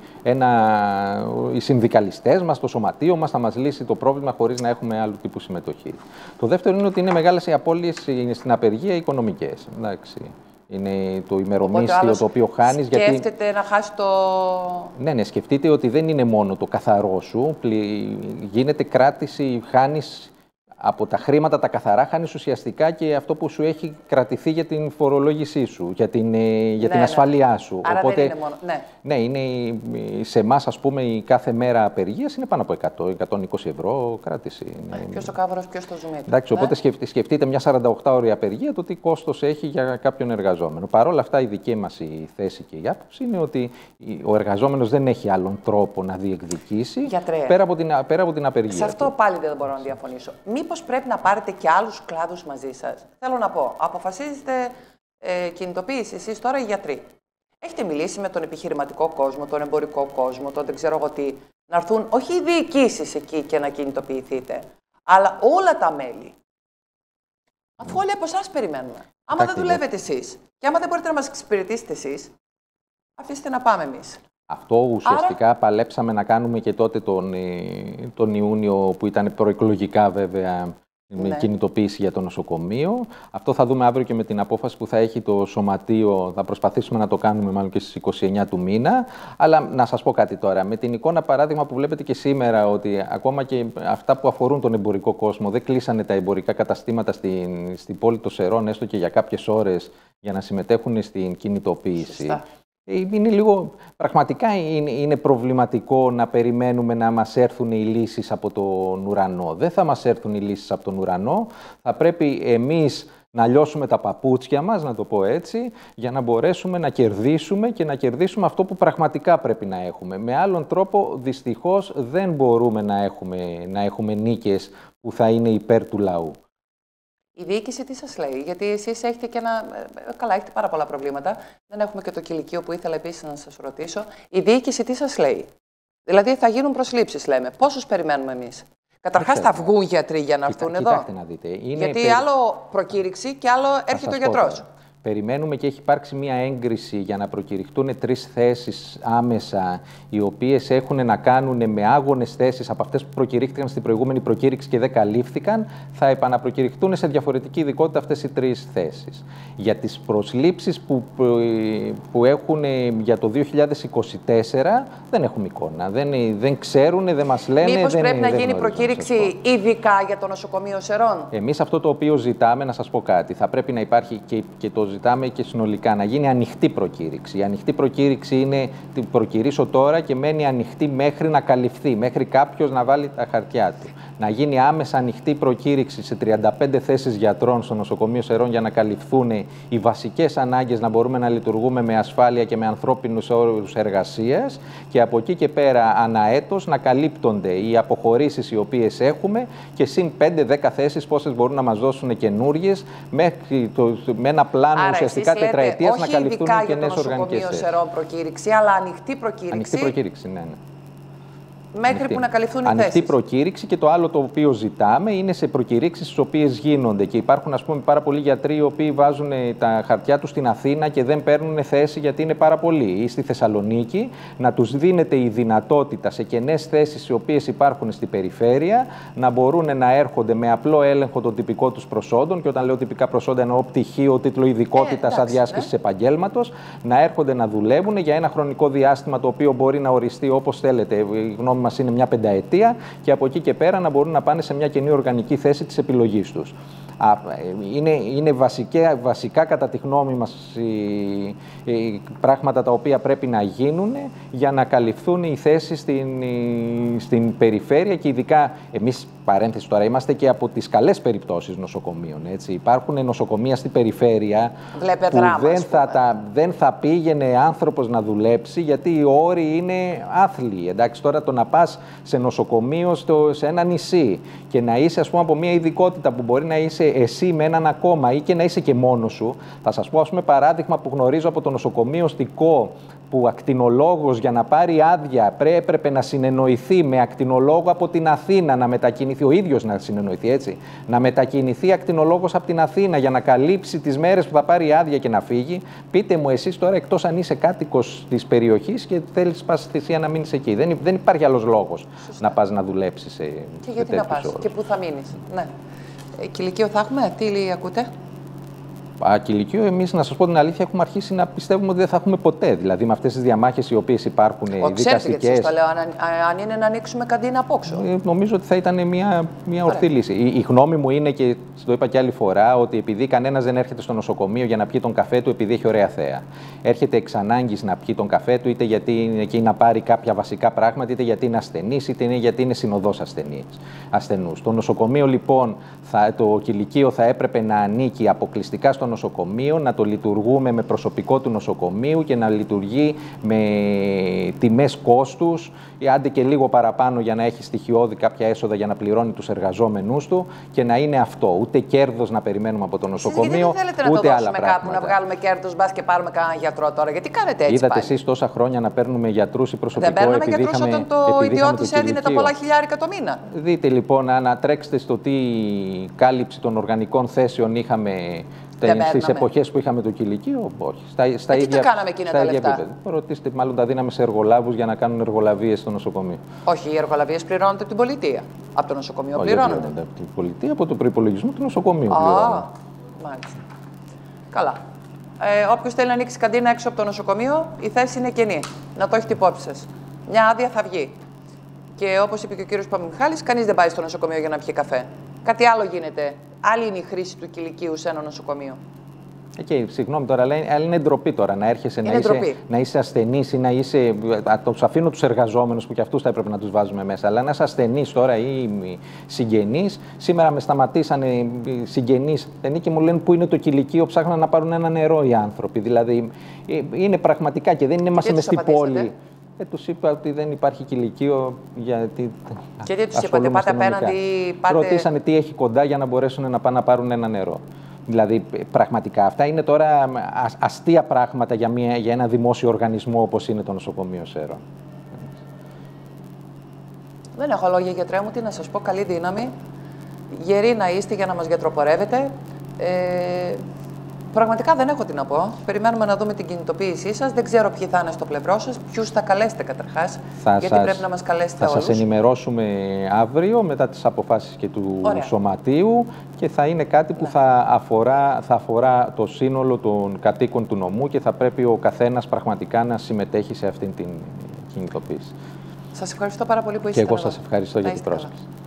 ένα, οι συνδικαλιστές μας, το σωματείο μας, θα μας λύσει το πρόβλημα χωρίς να έχουμε άλλου τύπου συμμετοχή. Το δεύτερο είναι ότι είναι μεγάλες οι απώλειες στην απεργία οικονομικές. Εντάξει. Είναι το ημερομίσθιο το οποίο χάνεις. Σκέφτεται γιατί... να χάσει το... Ναι, ναι, σκεφτείτε ότι δεν είναι μόνο το καθαρό σου. Γίνεται κράτηση, χάνεις από τα χρήματα τα καθαρά, χάνεις ουσιαστικά και αυτό που σου έχει κρατηθεί για την φορολόγησή σου, για την, για ναι, την ασφάλειά ναι. σου. Άρα Οπότε, δεν είναι μόνο. Ναι, ναι είναι, σε εμάς, ας πούμε, η κάθε μέρα απεργίας είναι πάνω από εκατό με εκατόν είκοσι ευρώ κράτηση. Ναι, ποιος το κάβρος, ποιος το ζουμί. Εντάξει, ναι. Οπότε σκεφτείτε μια σαρανταοκτάωρη απεργία, το τι κόστος έχει για κάποιον εργαζόμενο. Παρ' όλα αυτά, η δική μας η θέση και η άποψη είναι ότι ο εργαζόμενος δεν έχει άλλον τρόπο να διεκδικήσει πέρα από, την, πέρα από την απεργία. Σε αυτό του. Πάλι δεν μπορώ να διαφωνήσω. Μήπως πρέπει να πάρετε και άλλους κλάδους μαζί σας? Θέλω να πω, αποφασίζετε ε, κινητοποίηση εσείς τώρα οι γιατροί. Έχετε μιλήσει με τον επιχειρηματικό κόσμο, τον εμπορικό κόσμο, τον δεν ξέρω εγώ τι, να έρθουν όχι οι διοικήσεις εκεί και να κινητοποιηθείτε, αλλά όλα τα μέλη. Αφού όλοι από εσάς περιμένουμε. Άμα δεν δουλεύετε εσείς και άμα δεν μπορείτε να μας εξυπηρετήσετε εσείς, αφήστε να πάμε εμείς. Αυτό ουσιαστικά Άρα... παλέψαμε να κάνουμε και τότε τον, τον Ιούνιο, που ήταν προεκλογικά βέβαια με ναι. κινητοποίηση για το νοσοκομείο. Αυτό θα δούμε αύριο και με την απόφαση που θα έχει το Σωματείο. Θα προσπαθήσουμε να το κάνουμε μάλλον και στις είκοσι εννέα του μήνα. Αλλά να σας πω κάτι τώρα. Με την εικόνα παράδειγμα που βλέπετε και σήμερα, ότι ακόμα και αυτά που αφορούν τον εμπορικό κόσμο, δεν κλείσανε τα εμπορικά καταστήματα στην, στην πόλη των Σερών, έστω και για κάποιες ώρες, για να συμμετέχουν στην κινητοποίηση. Σωστά. Είναι λίγο, πραγματικά είναι, είναι προβληματικό να περιμένουμε να μας έρθουν οι λύσεις από τον ουρανό. Δεν θα μας έρθουν οι λύσεις από τον ουρανό. Θα πρέπει εμείς να λιώσουμε τα παπούτσια μας, να το πω έτσι, για να μπορέσουμε να κερδίσουμε και να κερδίσουμε αυτό που πραγματικά πρέπει να έχουμε. Με άλλον τρόπο, δυστυχώς, δεν μπορούμε να έχουμε, να έχουμε νίκες που θα είναι υπέρ του λαού. Η διοίκηση τι σας λέει, γιατί εσείς έχετε και ένα. Καλά, έχετε πάρα πολλά προβλήματα. Δεν έχουμε και το κηλικείο που ήθελα επίσης να σας ρωτήσω. Η διοίκηση τι σας λέει. Δηλαδή θα γίνουν προσλήψεις, λέμε. Πόσους περιμένουμε εμείς. Καταρχάς θα βγουν γιατροί για να έρθουν εδώ. Κοιτάξτε να δείτε. Είναι γιατί περι... άλλο προκήρυξη και άλλο έρχεται ο γιατρός. Περιμένουμε και έχει υπάρξει μια έγκριση για να προκηρυχτούν τρεις θέσεις άμεσα, οι οποίες έχουν να κάνουν με άγονες θέσεις από αυτές που προκηρύχθηκαν στην προηγούμενη προκήρυξη και δεν καλύφθηκαν. Θα επαναπροκηρυχτούν σε διαφορετική ειδικότητα αυτές οι τρεις θέσεις. Για τις προσλήψεις που, που έχουν για το δύο χιλιάδες είκοσι τέσσερα δεν έχουμε εικόνα. Δεν, δεν ξέρουν, δεν μας λένε. Μήπως δεν, πρέπει δεν να γίνει προκήρυξη ειδικά για το νοσοκομείο Σερών. Εμείς αυτό το οποίο ζητάμε, να σας πω κάτι, θα πρέπει να υπάρχει και, και το ζητάμε και συνολικά, να γίνει ανοιχτή προκήρυξη. Η ανοιχτή προκήρυξη είναι την προκυρήσω τώρα και μένει ανοιχτή μέχρι να καλυφθεί, μέχρι κάποιος να βάλει τα χαρτιά του. Να γίνει άμεσα ανοιχτή προκήρυξη σε τριάντα πέντε θέσεις γιατρών στο νοσοκομείο Σερών για να καλυφθούν οι βασικές ανάγκες, να μπορούμε να λειτουργούμε με ασφάλεια και με ανθρώπινους όρους εργασίας, και από εκεί και πέρα αναέτος να καλύπτονται οι αποχωρήσεις οι οποίες έχουμε και συν πέντε δέκα θέσεις πόσες μπορούν να μας δώσουν καινούργιες, μέχρι το, με ένα πλάνο άρα, ουσιαστικά τετραετίας να καλυφθούν και νέες οργανικές θέσεις. Όχι ειδικά για το νοσοκομείο Σερών προκήρυξη, αλλά ανοιχτή προκήρυξη. Ανοιχτή προκήρυξη, ναι, ναι. Μέχρι ανοιχτή. που να καλυφθούν οι ανοιχτή θέσεις. προκήρυξη, και το άλλο το οποίο ζητάμε είναι σε προκηρύξεις τις οποίες γίνονται. Και υπάρχουν, ας πούμε, πάρα πολλοί γιατροί οι οποίοι βάζουν τα χαρτιά τους στην Αθήνα και δεν παίρνουν θέση γιατί είναι πάρα πολλοί. Ή στη Θεσσαλονίκη, να τους δίνεται η δυνατότητα σε κενές θέσεις οι οποίες υπάρχουν στη περιφέρεια να μπορούν να έρχονται με απλό έλεγχο των τυπικών τους προσόντων. Και όταν λέω τυπικά προσόντα, εννοώ πτυχίο, τίτλο ειδικότητας, ε, αδιάσκησης ναι. επαγγέλματος, να έρχονται να δουλεύουν για ένα χρονικό διάστημα το οποίο μπορεί να οριστεί όπως θέλετε. Η γνώμη μας είναι μια πενταετία, και από εκεί και πέρα να μπορούν να πάνε σε μια καινή οργανική θέση της επιλογής τους. Είναι, είναι βασικά, βασικά κατά τη γνώμη μας οι, οι πράγματα τα οποία πρέπει να γίνουν για να καλυφθούν οι θέσεις στην, στην περιφέρεια, και ειδικά εμείς, παρένθεση τώρα, είμαστε και από τις καλές περιπτώσεις νοσοκομείων. Έτσι. Υπάρχουν νοσοκομεία στην περιφέρεια Βλέπε που δράμα, δεν, θα τα, δεν θα πήγαινε άνθρωπος να δουλέψει γιατί οι όροι είναι άθλιοι. Εντάξει, τώρα το να πας σε νοσοκομείο στο, σε ένα νησί και να είσαι, ας πούμε, από μια ειδικότητα που μπορεί να είσαι εσύ με έναν ακόμα ή και να είσαι και μόνος σου. Θα σας πω, ας πούμε, παράδειγμα που γνωρίζω από το νοσοκομείο Στικό, που ακτινολόγος για να πάρει άδεια έπρεπε να συνεννοηθεί με ακτινολόγο από την Αθήνα, να μετακινηθεί, ο ίδιος να συνεννοηθεί, έτσι, να μετακινηθεί ακτινολόγος από την Αθήνα για να καλύψει τις μέρες που θα πάρει άδεια και να φύγει. Πείτε μου εσείς τώρα, εκτός αν είσαι κάτοικος της περιοχής και θέλεις πας θυσία να μείνεις εκεί. Δεν, δεν υπάρχει άλλος λόγος να πας να δουλέψεις σε, και γιατί να πας όρους. Και πού θα μείνεις. Ναι. Ε, κηλικείο θα έχουμε, τι ακούτε. Κηλικείο, εμείς, να σας πω την αλήθεια, έχουμε αρχίσει να πιστεύουμε ότι δεν θα έχουμε ποτέ. Δηλαδή, με αυτές τις διαμάχες οι οποίες υπάρχουν, οι δικαστικές. Γιατί σας το λέω, αν, αν είναι να ανοίξουμε καντίνα απόξω. Ε, νομίζω ότι θα ήταν μια, μια ορθή λύση. Η, η γνώμη μου είναι, και το είπα και άλλη φορά, ότι επειδή κανένας δεν έρχεται στο νοσοκομείο για να πιει τον καφέ του επειδή έχει ωραία θέα. Έρχεται εξ ανάγκης να πιει τον καφέ του, είτε γιατί είναι εκεί να πάρει κάποια βασικά πράγματα, είτε γιατί είναι ασθενής, είτε είναι γιατί είναι συνοδός ασθενούς. Το νοσοκομείο, λοιπόν, θα, το κηλικείο θα έπρεπε να ανήκει αποκλειστικά στο νοσοκομείο, να το λειτουργούμε με προσωπικό του νοσοκομείου και να λειτουργεί με τιμές κόστους, ή άντε και λίγο παραπάνω για να έχει στοιχειώδη κάποια έσοδα για να πληρώνει τους εργαζόμενους του, και να είναι αυτό. Ούτε κέρδος να περιμένουμε από το νοσοκομείο, ούτε άλλα πράγματα. Γιατί δεν θέλετε να το δώσουμε κάπου, να βγάλουμε κέρδος, μπας και πάρουμε κανέναν γιατρό τώρα. Γιατί κάνετε έτσι? Είδατε εσείς τόσα χρόνια να παίρνουμε γιατρούς ή προσωπικό? Δεν παίρναμε γιατρούς όταν το ιδιώτης έδινε τα πολλά χιλιάρικα το μήνα. Δείτε λοιπόν, να τρέξετε στο τι κάλυψη των οργανικών θέσεων είχαμε στις εποχές που είχαμε το κηλικείο. Όχι. Στα, στα ε, ίδια, τι κάναμε εκείνα τα λεφτά? Επίπεδα. Ρωτήστε, μάλλον τα δίναμε σε εργολάβους για να κάνουν εργολαβίες στο νοσοκομείο. Όχι, οι εργολαβίες πληρώνονται από την πολιτεία. Από το νοσοκομείο Όχι, πληρώνονται. πληρώνονται από την πολιτεία, από το προϋπολογισμό του νοσοκομείου. Α, πληρώνονται. μάλιστα. Καλά. Ε, όποιος θέλει να ανοίξει καντίνα έξω από το νοσοκομείο, η θέση είναι κενή. Να το έχετε υπόψη σας. Μια άδεια θα βγει. Και όπως είπε και ο κύριος Παπαμιχάλης, κανείς δεν πάει στο νοσοκομείο για να πιει καφέ. Κάτι άλλο γίνεται. Άλλη είναι η χρήση του κηλικείου σε ένα νοσοκομείο. Okay, συγγνώμη τώρα, αλλά είναι ντροπή τώρα να έρχεσαι να είσαι, να είσαι ασθενής ή να είσαι. Τους αφήνω τους εργαζόμενους που και αυτούς θα έπρεπε να τους βάζουμε μέσα. Αλλά να είσαι ασθενής τώρα ή συγγενής. Σήμερα με σταματήσανε συγγενείς στενοί και μου λένε πού είναι το κηλικείο, ψάχναν να πάρουν ένα νερό οι άνθρωποι. Δηλαδή είναι πραγματικά και δεν είναι μας μες στην πόλη. Ε, τους είπα ότι δεν υπάρχει κηλικείο γιατί. Και τι τους είπατε, πάτε απέναντι. Πάτε... Ρωτήσανε τι έχει κοντά για να μπορέσουν να πάνε να πάρουν ένα νερό. Δηλαδή, πραγματικά αυτά είναι τώρα αστεία πράγματα για, μια, για ένα δημόσιο οργανισμό όπως είναι το νοσοκομείο ΣΕΡΟ. Δεν έχω λόγια, γιατρέ μου, τι να σας πω, καλή δύναμη. Γεροί να είστε για να μας γιατροπορεύετε. Ε, πραγματικά δεν έχω τι να πω. Περιμένουμε να δούμε την κινητοποίησή σας. Δεν ξέρω ποιοι θα είναι στο πλευρό σας, ποιους θα καλέσετε καταρχάς. Θα γιατί σας, πρέπει να μας καλέσετε θα όλους. Θα σας ενημερώσουμε αύριο μετά τις αποφάσεις και του Ωραία. Σωματείου και θα είναι κάτι που ναι. θα, αφορά, θα αφορά το σύνολο των κατοίκων του νομού και θα πρέπει ο καθένας πραγματικά να συμμετέχει σε αυτήν την κινητοποίηση. Σας ευχαριστώ πάρα πολύ που ήσασταν Και εγώ εδώ. σας ευχαριστώ για την πρόσκληση.